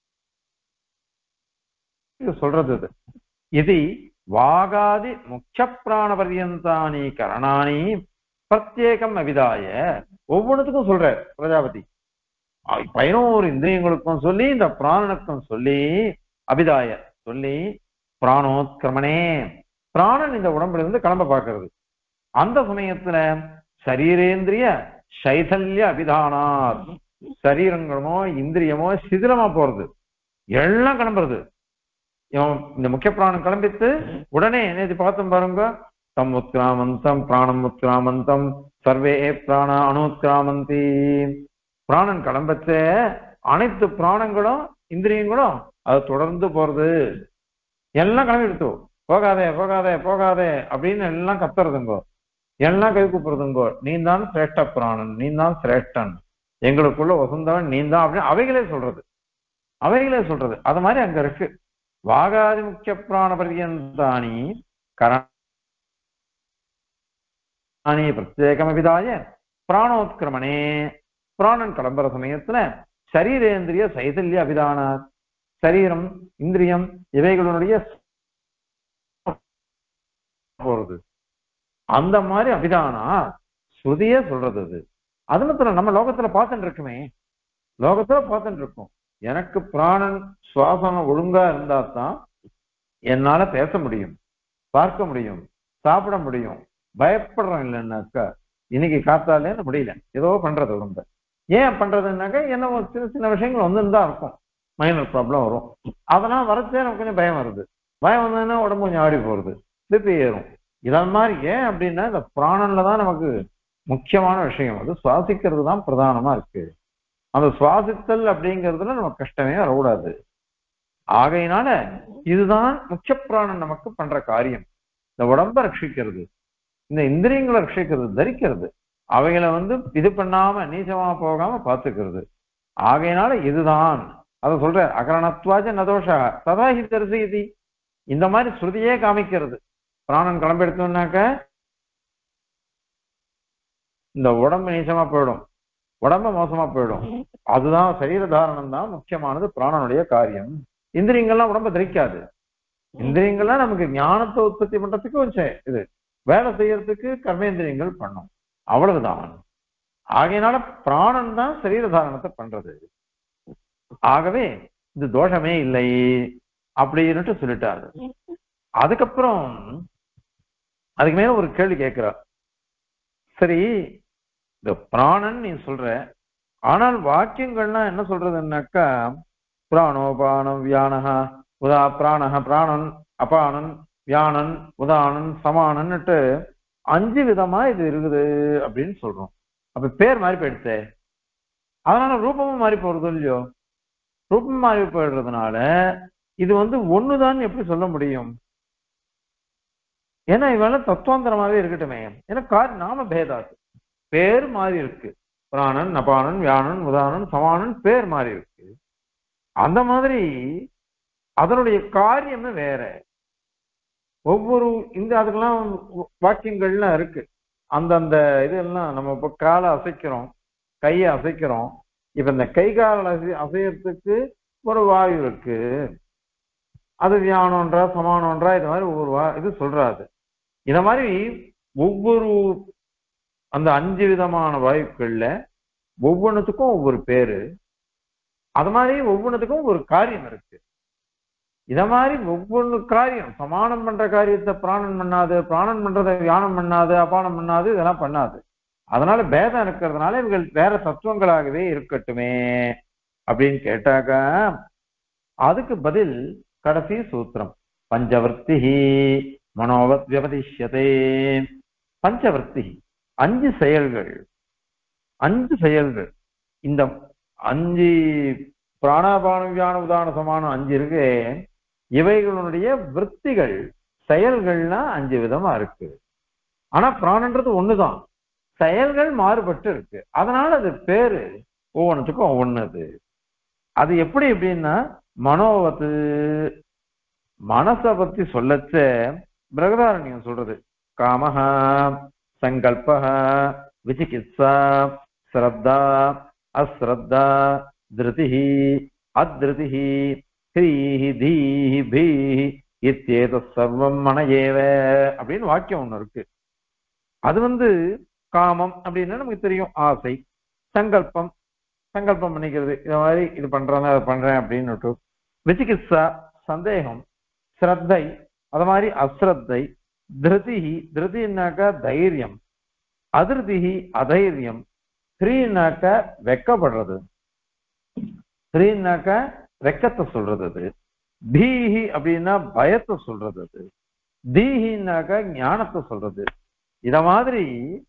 Speaker 1: சொல்றது. இது வாகாதி முக்கிய பிராண பர்யந்தானி கரணானி பிரத்யேகம் அவிதாய. ஒவ்வொன்றுத்துக்கும் சொல்ற பிரஜாபதி 11 இந்திரியங்களுக்கும் சொல்லி இந்த பிராணனுக்கும் சொல்லி அபிதாய சொல்லி பிராணோத்கிரமணே, பிராணன் இந்த உடம்புல இருந்து கிளம்ப பார்க்கறது. அந்த சமயத்துல சரீரேந்திரிய சைதல்ய அபிதானார், சரீரங்களமோ இந்திரியமோ சிதிலமா போறது, எல்லாம் கிளம்புறது. இந்த முக்கிய பிராணம் கிளம்பித்து உடனே நேற்று பார்த்தோம் பாருங்க, தம் உத்கிராமந்தம் பிராணம் உத்கிராமந்தம் சர்வே பிராண அணுத்கிராமந்தி. பிராணன் கிளம்பச்ச அனைத்து பிராணங்களும் இந்திரியங்களும் அது தொடர்ந்து போறது, எல்லாம் கிளம்பி எடுத்து போகாதே போகாதே போகாதே அப்படின்னு எல்லாம் கத்துறதுங்கோ, எல்லாம் கை கூப்பிடுறதுங்கோ. நீ தான் சிரேஷ்ட பிராணன், நீ தான் சிரேஷ்டன், எங்களுக்குள்ள வசந்தவன் நீ தான் அப்படின்னு அவைகளே சொல்றது, அவைகளே சொல்றது. அது மாதிரி அங்க இருக்கு. வாகாதி முக்கிய பிராண பர்யந்தானி கரணானி பிரத்யேகமபிதாய பிராணோத்கிரமணே. பிராணன் கிளம்புற சமயத்துல சரீரேந்திரிய சைதல்ய அபிதானார், சரீரம் இந்திரியம் இவைகளுடைய போறது. அந்த மாதிரி அபிதானா ஸ்ருதியே சொல்றது. அது அது மாத்திரம் நம்ம லோகத்துல பார்த்துட்டு இருக்குமே, லோகத்துல பார்த்துட்டு இருக்கோம். எனக்கு பிராணன் சுவாசம் ஒழுங்கா இருந்தா தான் என்னால பேச முடியும், பார்க்க முடியும், சாப்பிட முடியும். பயப்படுறோம் இல்லைன்னாக்கா, இன்னைக்கு காத்தாலே முடியல, ஏதோ பண்றது ரொம்ப. ஏன் பண்றதுன்னாக்கா என்ன சின்ன சின்ன விஷயங்கள் வந்துதான் இருக்கும், மைனர் ப்ராப்ளம் வரும். அதெல்லாம் வரச்சே நமக்கு கொஞ்சம் பயம் வருது. பயம் வந்ததுன்னா உடம்பு கொஞ்சம் ஆடி போறது, திருப்பி ஏறும். இதன் மாதிரி ஏன் அப்படின்னா இந்த பிராணன்ல தான் நமக்கு முக்கியமான விஷயம். அது சுவாசிக்கிறது தான் பிரதானமா இருக்கு. அந்த சுவாசித்தல் அப்படிங்கிறதுல நமக்கு கஷ்டமே வரக்கூடாது. ஆகையினால இதுதான் முக்கிய பிராணன் நமக்கு பண்ற காரியம். இந்த உடம்ப ரட்சிக்கிறது, இந்த இந்திரியங்களை ரட்சிக்கிறது, தரிக்கிறது. அவைகளை இது பண்ணாம நீச்சமா போகாம பாத்துக்கிறது. ஆகையினால இதுதான் அத சொல்ற அகரணத்வாஜ நதோஷா சதாஹி தரிசீதி. இந்த மாதிரி ஸ்ருதியே காமிக்கிறது. பிராணன் கிளம்பெடுத்தோம்னாக்க இந்த உடம்பு நீச்சமா போயிடும், உடம்பு மோசமா போயிடும். அதுதான் சரீர தாரணம் தான் முக்கியமானது பிராணனுடைய காரியம். இந்திரியங்கள்லாம் உடம்ப தரிக்காது. இந்திரியங்கள்லாம் நமக்கு ஞானத்தை உற்பத்தி பண்றதுக்கு கொஞ்சம் இது வேலை செய்யறதுக்கு கர்மேந்திரியங்கள் பண்ணும், அவ்வளவுதான். ஆகையினால பிராணன் தான் சரீர தாரணத்தை பண்றது. ஆகவே இது தோஷமே இல்லை அப்படின்னுட்டு சொல்லிட்டாரு. அதுக்கப்புறம் அதுக்கு மேல ஒரு கேள்வி கேட்கிறார். சரி, இந்த பிராணன் நீ சொல்ற, ஆனால் வாக்கியங்கள்லாம் என்ன சொல்றதுன்னாக்கா பிராணோபானம் வியானஹா உதா பிராணஹ பிராணன் அபானன் வியானன் உதானன் சமானன்னுட்டு 5 விதமா இது இருக்குது அப்படின்னு சொல்றோம். அப்ப பேர் மாறி போயிடுச்சே, அதனால ரூபமும் மாறி போறது இல்லையோ? ரூபம் மாறி போயிடுறதுனால இது ஒண்ணுதான் எப்படி சொல்ல முடியும்? ஏன்னா இவெல்லாம் தத்துவாந்தரமாவே இருக்கட்டுமே. ஏன்னா நாம பேதாது, பேர் மாறி இருக்கு. பிராணன் நபானன் வியானன் உதானன் சமானன் பேர் மாறி இருக்கு. அந்த மாதிரி அதனுடைய காரியமே வேற. ஒவ்வொரு அதுக்கெல்லாம் வாக்கியங்கள்லாம் இருக்கு. அந்தந்த இதெல்லாம் நம்ம இப்ப காலை அசைக்கிறோம், கையை அசைக்கிறோம். இப்ப இந்த கை கால அசையறதுக்கு ஒரு வாயு இருக்கு, அது வியானோன்றா சமானோன்றா இது மாதிரி ஒவ்வொரு இது சொல்றாது. இத மாதிரி ஒவ்வொரு அந்த 5 விதமான வாயுக்கள்ல ஒவ்வொன்றுத்துக்கும் ஒவ்வொரு பேரு, அது மாதிரி ஒவ்வொன்றுத்துக்கும் ஒரு காரியம் இருக்கு. இத மாதிரி ஒவ்வொன்று காரியம் சமானம் பண்ற காரியத்தை பிராணன் பண்ணாது, பிராணன் பண்றதை வியானம் பண்ணாது, அபானம் பண்ணாது, இதெல்லாம் பண்ணாது. அதனால பேதம் இருக்கிறதுனால இவர்கள் வேற தத்துவங்களாகவே இருக்கட்டுமே அப்படின்னு கேட்டாக்க அதுக்கு பதில் கடைசி சூத்திரம் பஞ்சவர்த்தி மனோவத் வியபதிஷ்யதே. பஞ்சவர்த்தி 5 செயல்கள், 5 செயல்கள். இந்த 5 பிராணாபான வியான உதான சமானம் 5 இருக்கு. இவைகளுடைய விற்த்திகள் செயல்கள்லாம் 5 விதமா இருக்கு. ஆனா பிராணன்றது ஒண்ணுதான், செயல்கள் மாறுபட்டு இருக்கு. அதனால அது பேரு ஒவ்வொன்றுத்துக்கும் ஒவ்வொன்னுது. அது எப்படி அப்படின்னா மனோவத்து மனசை பத்தி சொல்லச்ச பிரகதாரண்யம் சொல்றது காமஹா சங்கல்பஹா விசிகித்சா ஸ்ரத்தா அஸ்ரத்தா திருதிஹி அத்ருதிஹி ஹ்ரீஹி தீஹி பீஹி இத்யேதத் சர்வம் மன ஏவ அப்படின்னு வாக்கியம் ஒண்ணு இருக்கு. அது காமம் அப்படின்னா நமக்கு தெரியும், ஆசை. சங்கல்பம், சங்கல்பம் பண்ணிக்கிறது, இது மாதிரி இது பண்றேன் அதை பண்றேன் அப்படின்னு. விசிகித்சா சந்தேகம், ஸ்ரத்தை அது மாதிரி அஸ்ரத்தை, திருதிஹி திருதினாக்கா தைரியம், அதிருதிஹி அதைரியம், ஸ்ரீனாக்க வெக்கப்படுறது, ஸ்ரீனாக்க வெக்கத்தை சொல்றது, அது தீஹி அப்படின்னா பயத்தை சொல்றது, அது தீஹின்னாக்க ஞானத்தை சொல்றது. இத மாதிரி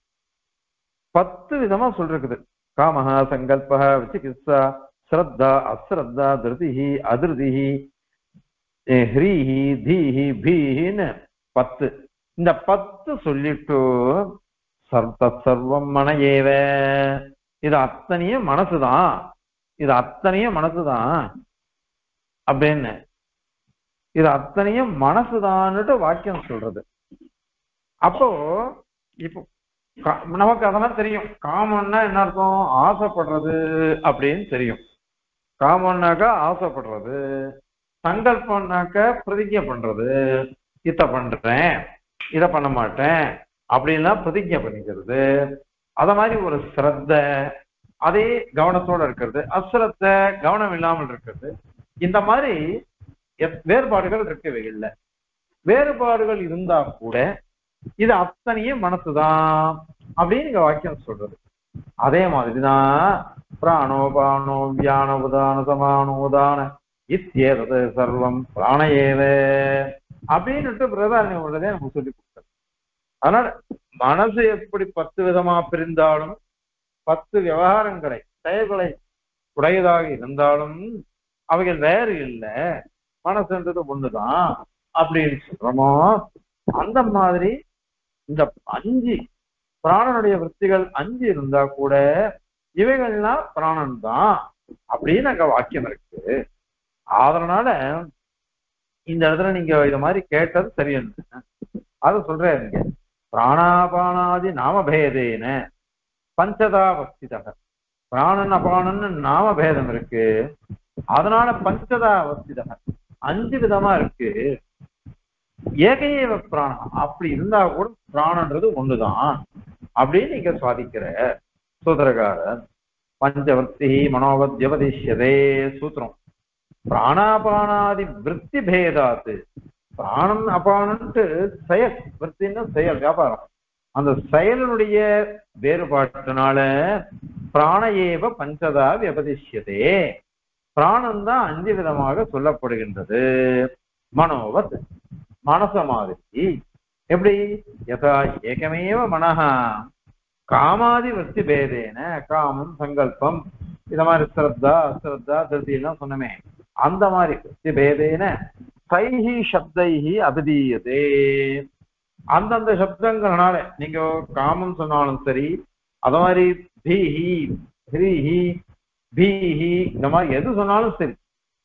Speaker 1: 10 விதமா சொல்றது. காமஹா சங்கல்பஹ விசிகித்சா ஸ்ரத்தா அஸ்ரத்தா திருதிஹி அதிருதிஹி ஹ்ரீஹி தீஹி பீஹின்னு 10. இந்த 10 சொல்லிட்டு சர்வம் மன ஏவ, இது அத்தனையும் மனசுதான், இது அத்தனையும் மனசுதான் அப்படின்னு, இது அத்தனையும் மனசுதான்னுட்டு வாக்கியம் சொல்றது. அப்போ இப்போ நமக்கு அதெல்லாம் தெரியும். காமன்னா என்ன அர்த்தம்? ஆசைப்படுறது அப்படின்னு தெரியும். காமன்னாக்கா ஆசைப்படுறது, சங்கல்பம்னாக்க பிரதிஜை பண்றது, இத பண்றேன் இத பண்ண மாட்டேன் அப்படின்லாம் பிரதிஜை பண்ணிக்கிறது. அத மாதிரி ஒரு ஸ்ரத்த அதே கவனத்தோட இருக்கிறது, அஸ்ரத்த கவனம் இல்லாமல் இருக்கிறது. இந்த மாதிரி வேறுபாடுகள் இருக்கவைகள்ல வேறுபாடுகள் இருந்தா கூட இது அத்தனையும் மனசுதான் அப்படின்னு இங்க வாக்கியம் சொல்றது. அதே மாதிரிதான் பிராணோபானோ வியான உதான சமானோதான இத்யேதது சர்வம் பிராணயேவ அப்படின்னுட்டு பிரதானியம் உள்ளதே நமக்கு சொல்லி கொடுத்தது. அதனால மனசு எப்படி 10 விதமா பிரிந்தாலும் 10 விவகாரங்களை செயல்களை உடையதாக இருந்தாலும் அவைகள் வேறு இல்லை, மனசுன்றது ஒண்ணுதான் அப்படின்னு சொல்றோமோ. அந்த மாதிரி இந்த 5 பிராணனுடைய விற்த்திகள் 5 இருந்தா கூட இவைகள்லாம் பிராணன் தான் அப்படின்னு அங்க வாக்கியம் இருக்கு. அதனால இந்த இடத்துல நீங்க இத மாதிரி கேட்டது சரியான அத சொல்றேன். பிராணாபானாதி நாமபேதேன பஞ்சதா வஸ்திதக, பிராணன் அபானன்னு நாமபேதம் இருக்கு, அதனால பஞ்சதா வஸ்திதக 5 விதமா இருக்கு. ஏகையேவ பிராணம் அப்படி இருந்தா கூட பிராணன்றது ஒண்ணுதான் அப்படின்னு நீங்க சுவாதிக்கிற சூத்திரக்காரர். பஞ்சவர்த்தி மனோவத் வியபதிஷ்யதே சூத்திரம். பிராணாபானாதி விற்பி பேதாத்து, பிராணன் அபானன்ட்டு செயல், விற்த்தின்னு செயல் வியாபாரம், அந்த செயலினுடைய வேறுபாட்டினால பிராண ஏவ பஞ்சதா வியபதிஷ்யதே, பிராணம் தான் 5 விதமாக சொல்லப்படுகின்றது. மனோவத் மனச மாதிரி. எப்படி? யதா ஏகமேவ மனஹா காமாதி விற்பி பேதேன, காமம் சங்கல்பம் இத மாதிரி ஸ்ரத்தா அஸ்ரத்தா திருப்தியெல்லாம் சொன்னமே, அந்த மாதிரி விற்பி பேதேன தைஹி சப்தைஹி அபிதீயதே, அந்தந்த சப்தங்கள்னால நீங்க காமம் சொன்னாலும் சரி, அத மாதிரி பீஹி ஹ்ரீஹி பீஹி இந்த மாதிரி எது சொன்னாலும் சரி,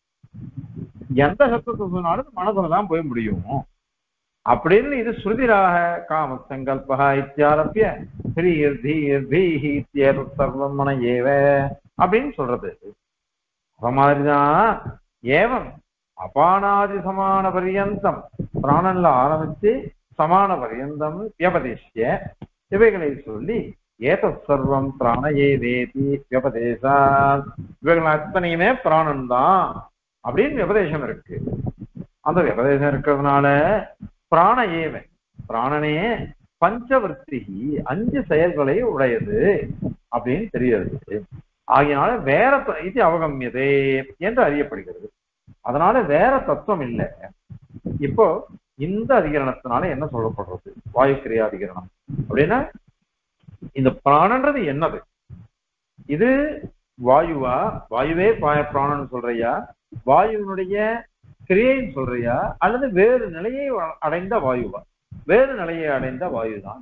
Speaker 1: எந்த சப்தத்தை சொன்னாலும் மனசுலதான் போய் முடியும் அப்படின்னு இது ஸ்ருதிராக காம சங்கல்பா இத்தியாரப்பிய ஹ்ரீர் தீர் பீஹி சர்வம் மன ஏவ அப்படின்னு சொல்றது. அது மாதிரிதான் ஏவம் அபானாதி சமான பரியந்தம், பிராணன்ல ஆரம்பிச்சு சமான பரியந்தம் வியபதேசிய இவைகளை சொல்லி ஏத சர்வம் பிராண ஏவேதி வியபதேசா, இவைகள் அத்தனையுமே பிராணன் தான் அப்படின்னு வியபதேசம் இருக்கு. அந்த வியபதேசம் இருக்கிறதுனால பிராண ஏவ பிராணனே பஞ்சவர்த்தி 5 செயல்களை உடையது அப்படின்னு தெரிகிறது. ஆகையினால வேற இது அவகமியதே என்று அறியப்படுகிறது. அதனால வேற தத்துவம் இல்லை. இப்போ இந்த அதிகரணத்தினால என்ன சொல்லப்படுறது? வாயு கிரியாதிகரணம் அப்படின்னா இந்த பிராணன்றது என்னது? இது வாயுவா? வாயுவே பிராணன் சொல்றியா? வாயுனுடைய கிரியைன்னு சொல்றியா? அல்லது வேறு நிலையை அடைந்த வாயுவா? வேறு நிலையை அடைந்த வாயுதான்.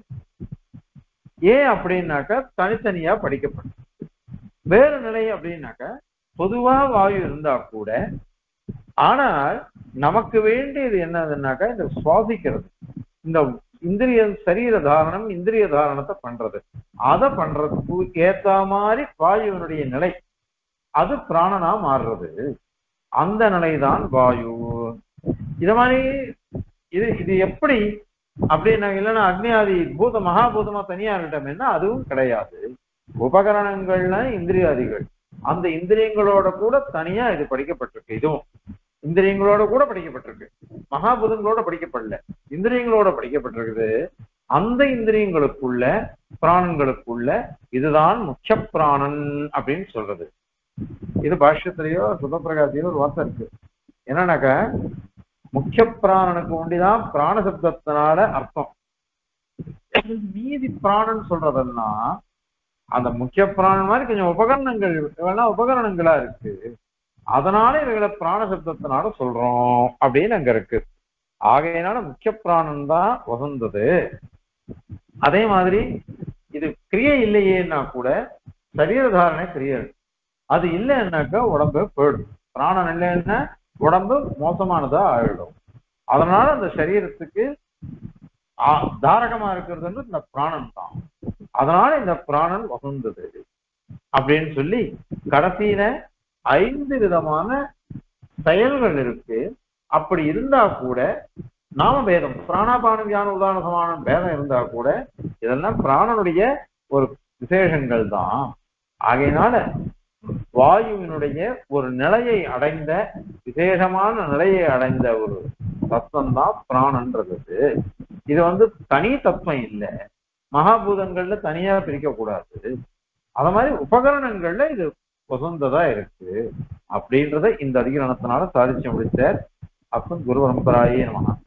Speaker 1: ஏன் அப்படின்னாக்கா தனித்தனியா படிக்கப்படும். வேறு நிலை அப்படின்னாக்கா பொதுவா வாயு இருந்தா கூட, ஆனால் நமக்கு வேண்டியது என்னதுன்னாக்கா இந்த சுவாசிக்கிறது, இந்த இந்திரிய சரீர தாரணம், இந்திரிய தாரணத்தை பண்றது, அதை பண்றதுக்கு ஏத்த மாதிரி வாயுவினுடைய நிலை அது பிராணனா மாறுறது. அந்த நிலைதான் வாயு. இத மாதிரி இது எப்படி அப்படின்னா, இல்லைன்னா அக்னியாதி பூத மகாபூதமா தனியா இருக்கட்டோம்னா அதுவும் கிடையாது. உபகரணங்கள்ல இந்திரியாதிகள், அந்த இந்திரியங்களோட கூட தனியா இது படிக்கப்பட்டிருக்கு. இதுவும் இந்திரியங்களோட கூட படிக்கப்பட்டிருக்கு, மகாபூதங்களோட படிக்கப்படல, இந்திரியங்களோட படிக்கப்பட்டிருக்குது. அந்த இந்திரியங்களுக்குள்ள பிராணங்களுக்குள்ள இதுதான் முக்கிய பிராணன் அப்படின்னு சொல்றது. இது பாஷ்யத்திலேயோ சுதப்பிரகாசியோ ஒரு வார்த்தை இருக்கு. என்னன்னாக்க முக்கிய பிராணனுக்கு ஒண்டிதான் பிராண சப்தத்தினால அர்த்தம். மீதி பிராணன் சொல்றதெல்லாம் அந்த முக்கிய பிராணன் மாதிரி கொஞ்சம் உபகரணங்கள் வேணா உபகரணங்களா இருக்கு, அதனால இவங்களை பிராண சப்தத்தினால சொல்றோம் அப்படின்னு அங்க இருக்கு. ஆகையினால முக்கிய பிராணன் தான் வசந்தது. அதே மாதிரி இது கிரியை இல்லையேன்னா கூட சரீரதாரணை கிரியை, அது இல்லைன்னாக்கா உடம்பு போயிடும். பிராணன் இல்லைன்னா உடம்பு மோசமானதா ஆயிடும். அதனால அந்த சரீரத்துக்கு தாரகமா இருக்கிறது வந்து இந்த பிராணன் தான். அதனால இந்த பிராணன் வசந்தது அப்படின்னு சொல்லி கடைசியில 5 விதமான செயல்கள் இருக்கு. அப்படி இருந்தா கூட நாம பேதம், பிராணாபான வியான உதாரண சமான பேதம் இருந்தா கூட இதெல்லாம் பிராணனுடைய ஒரு விசேஷங்கள் தான். ஆகையினால வாயுவினுடைய ஒரு நிலையை அடைந்த, விசேஷமான நிலையை அடைந்த ஒரு தத்துவம் தான் பிராணன்றது. இது வந்து தனி தத்துவம் இல்லை, மகாபூதங்கள்ல தனியா பிரிக்க கூடாது. அத மாதிரி உபகரணங்கள்ல இது வசந்ததா இருக்கு அப்படின்றத இந்த அதிகரணத்தினால சாதிச்சு முடிச்சார். அப்ப குரு பரம்பராயே நமஹ.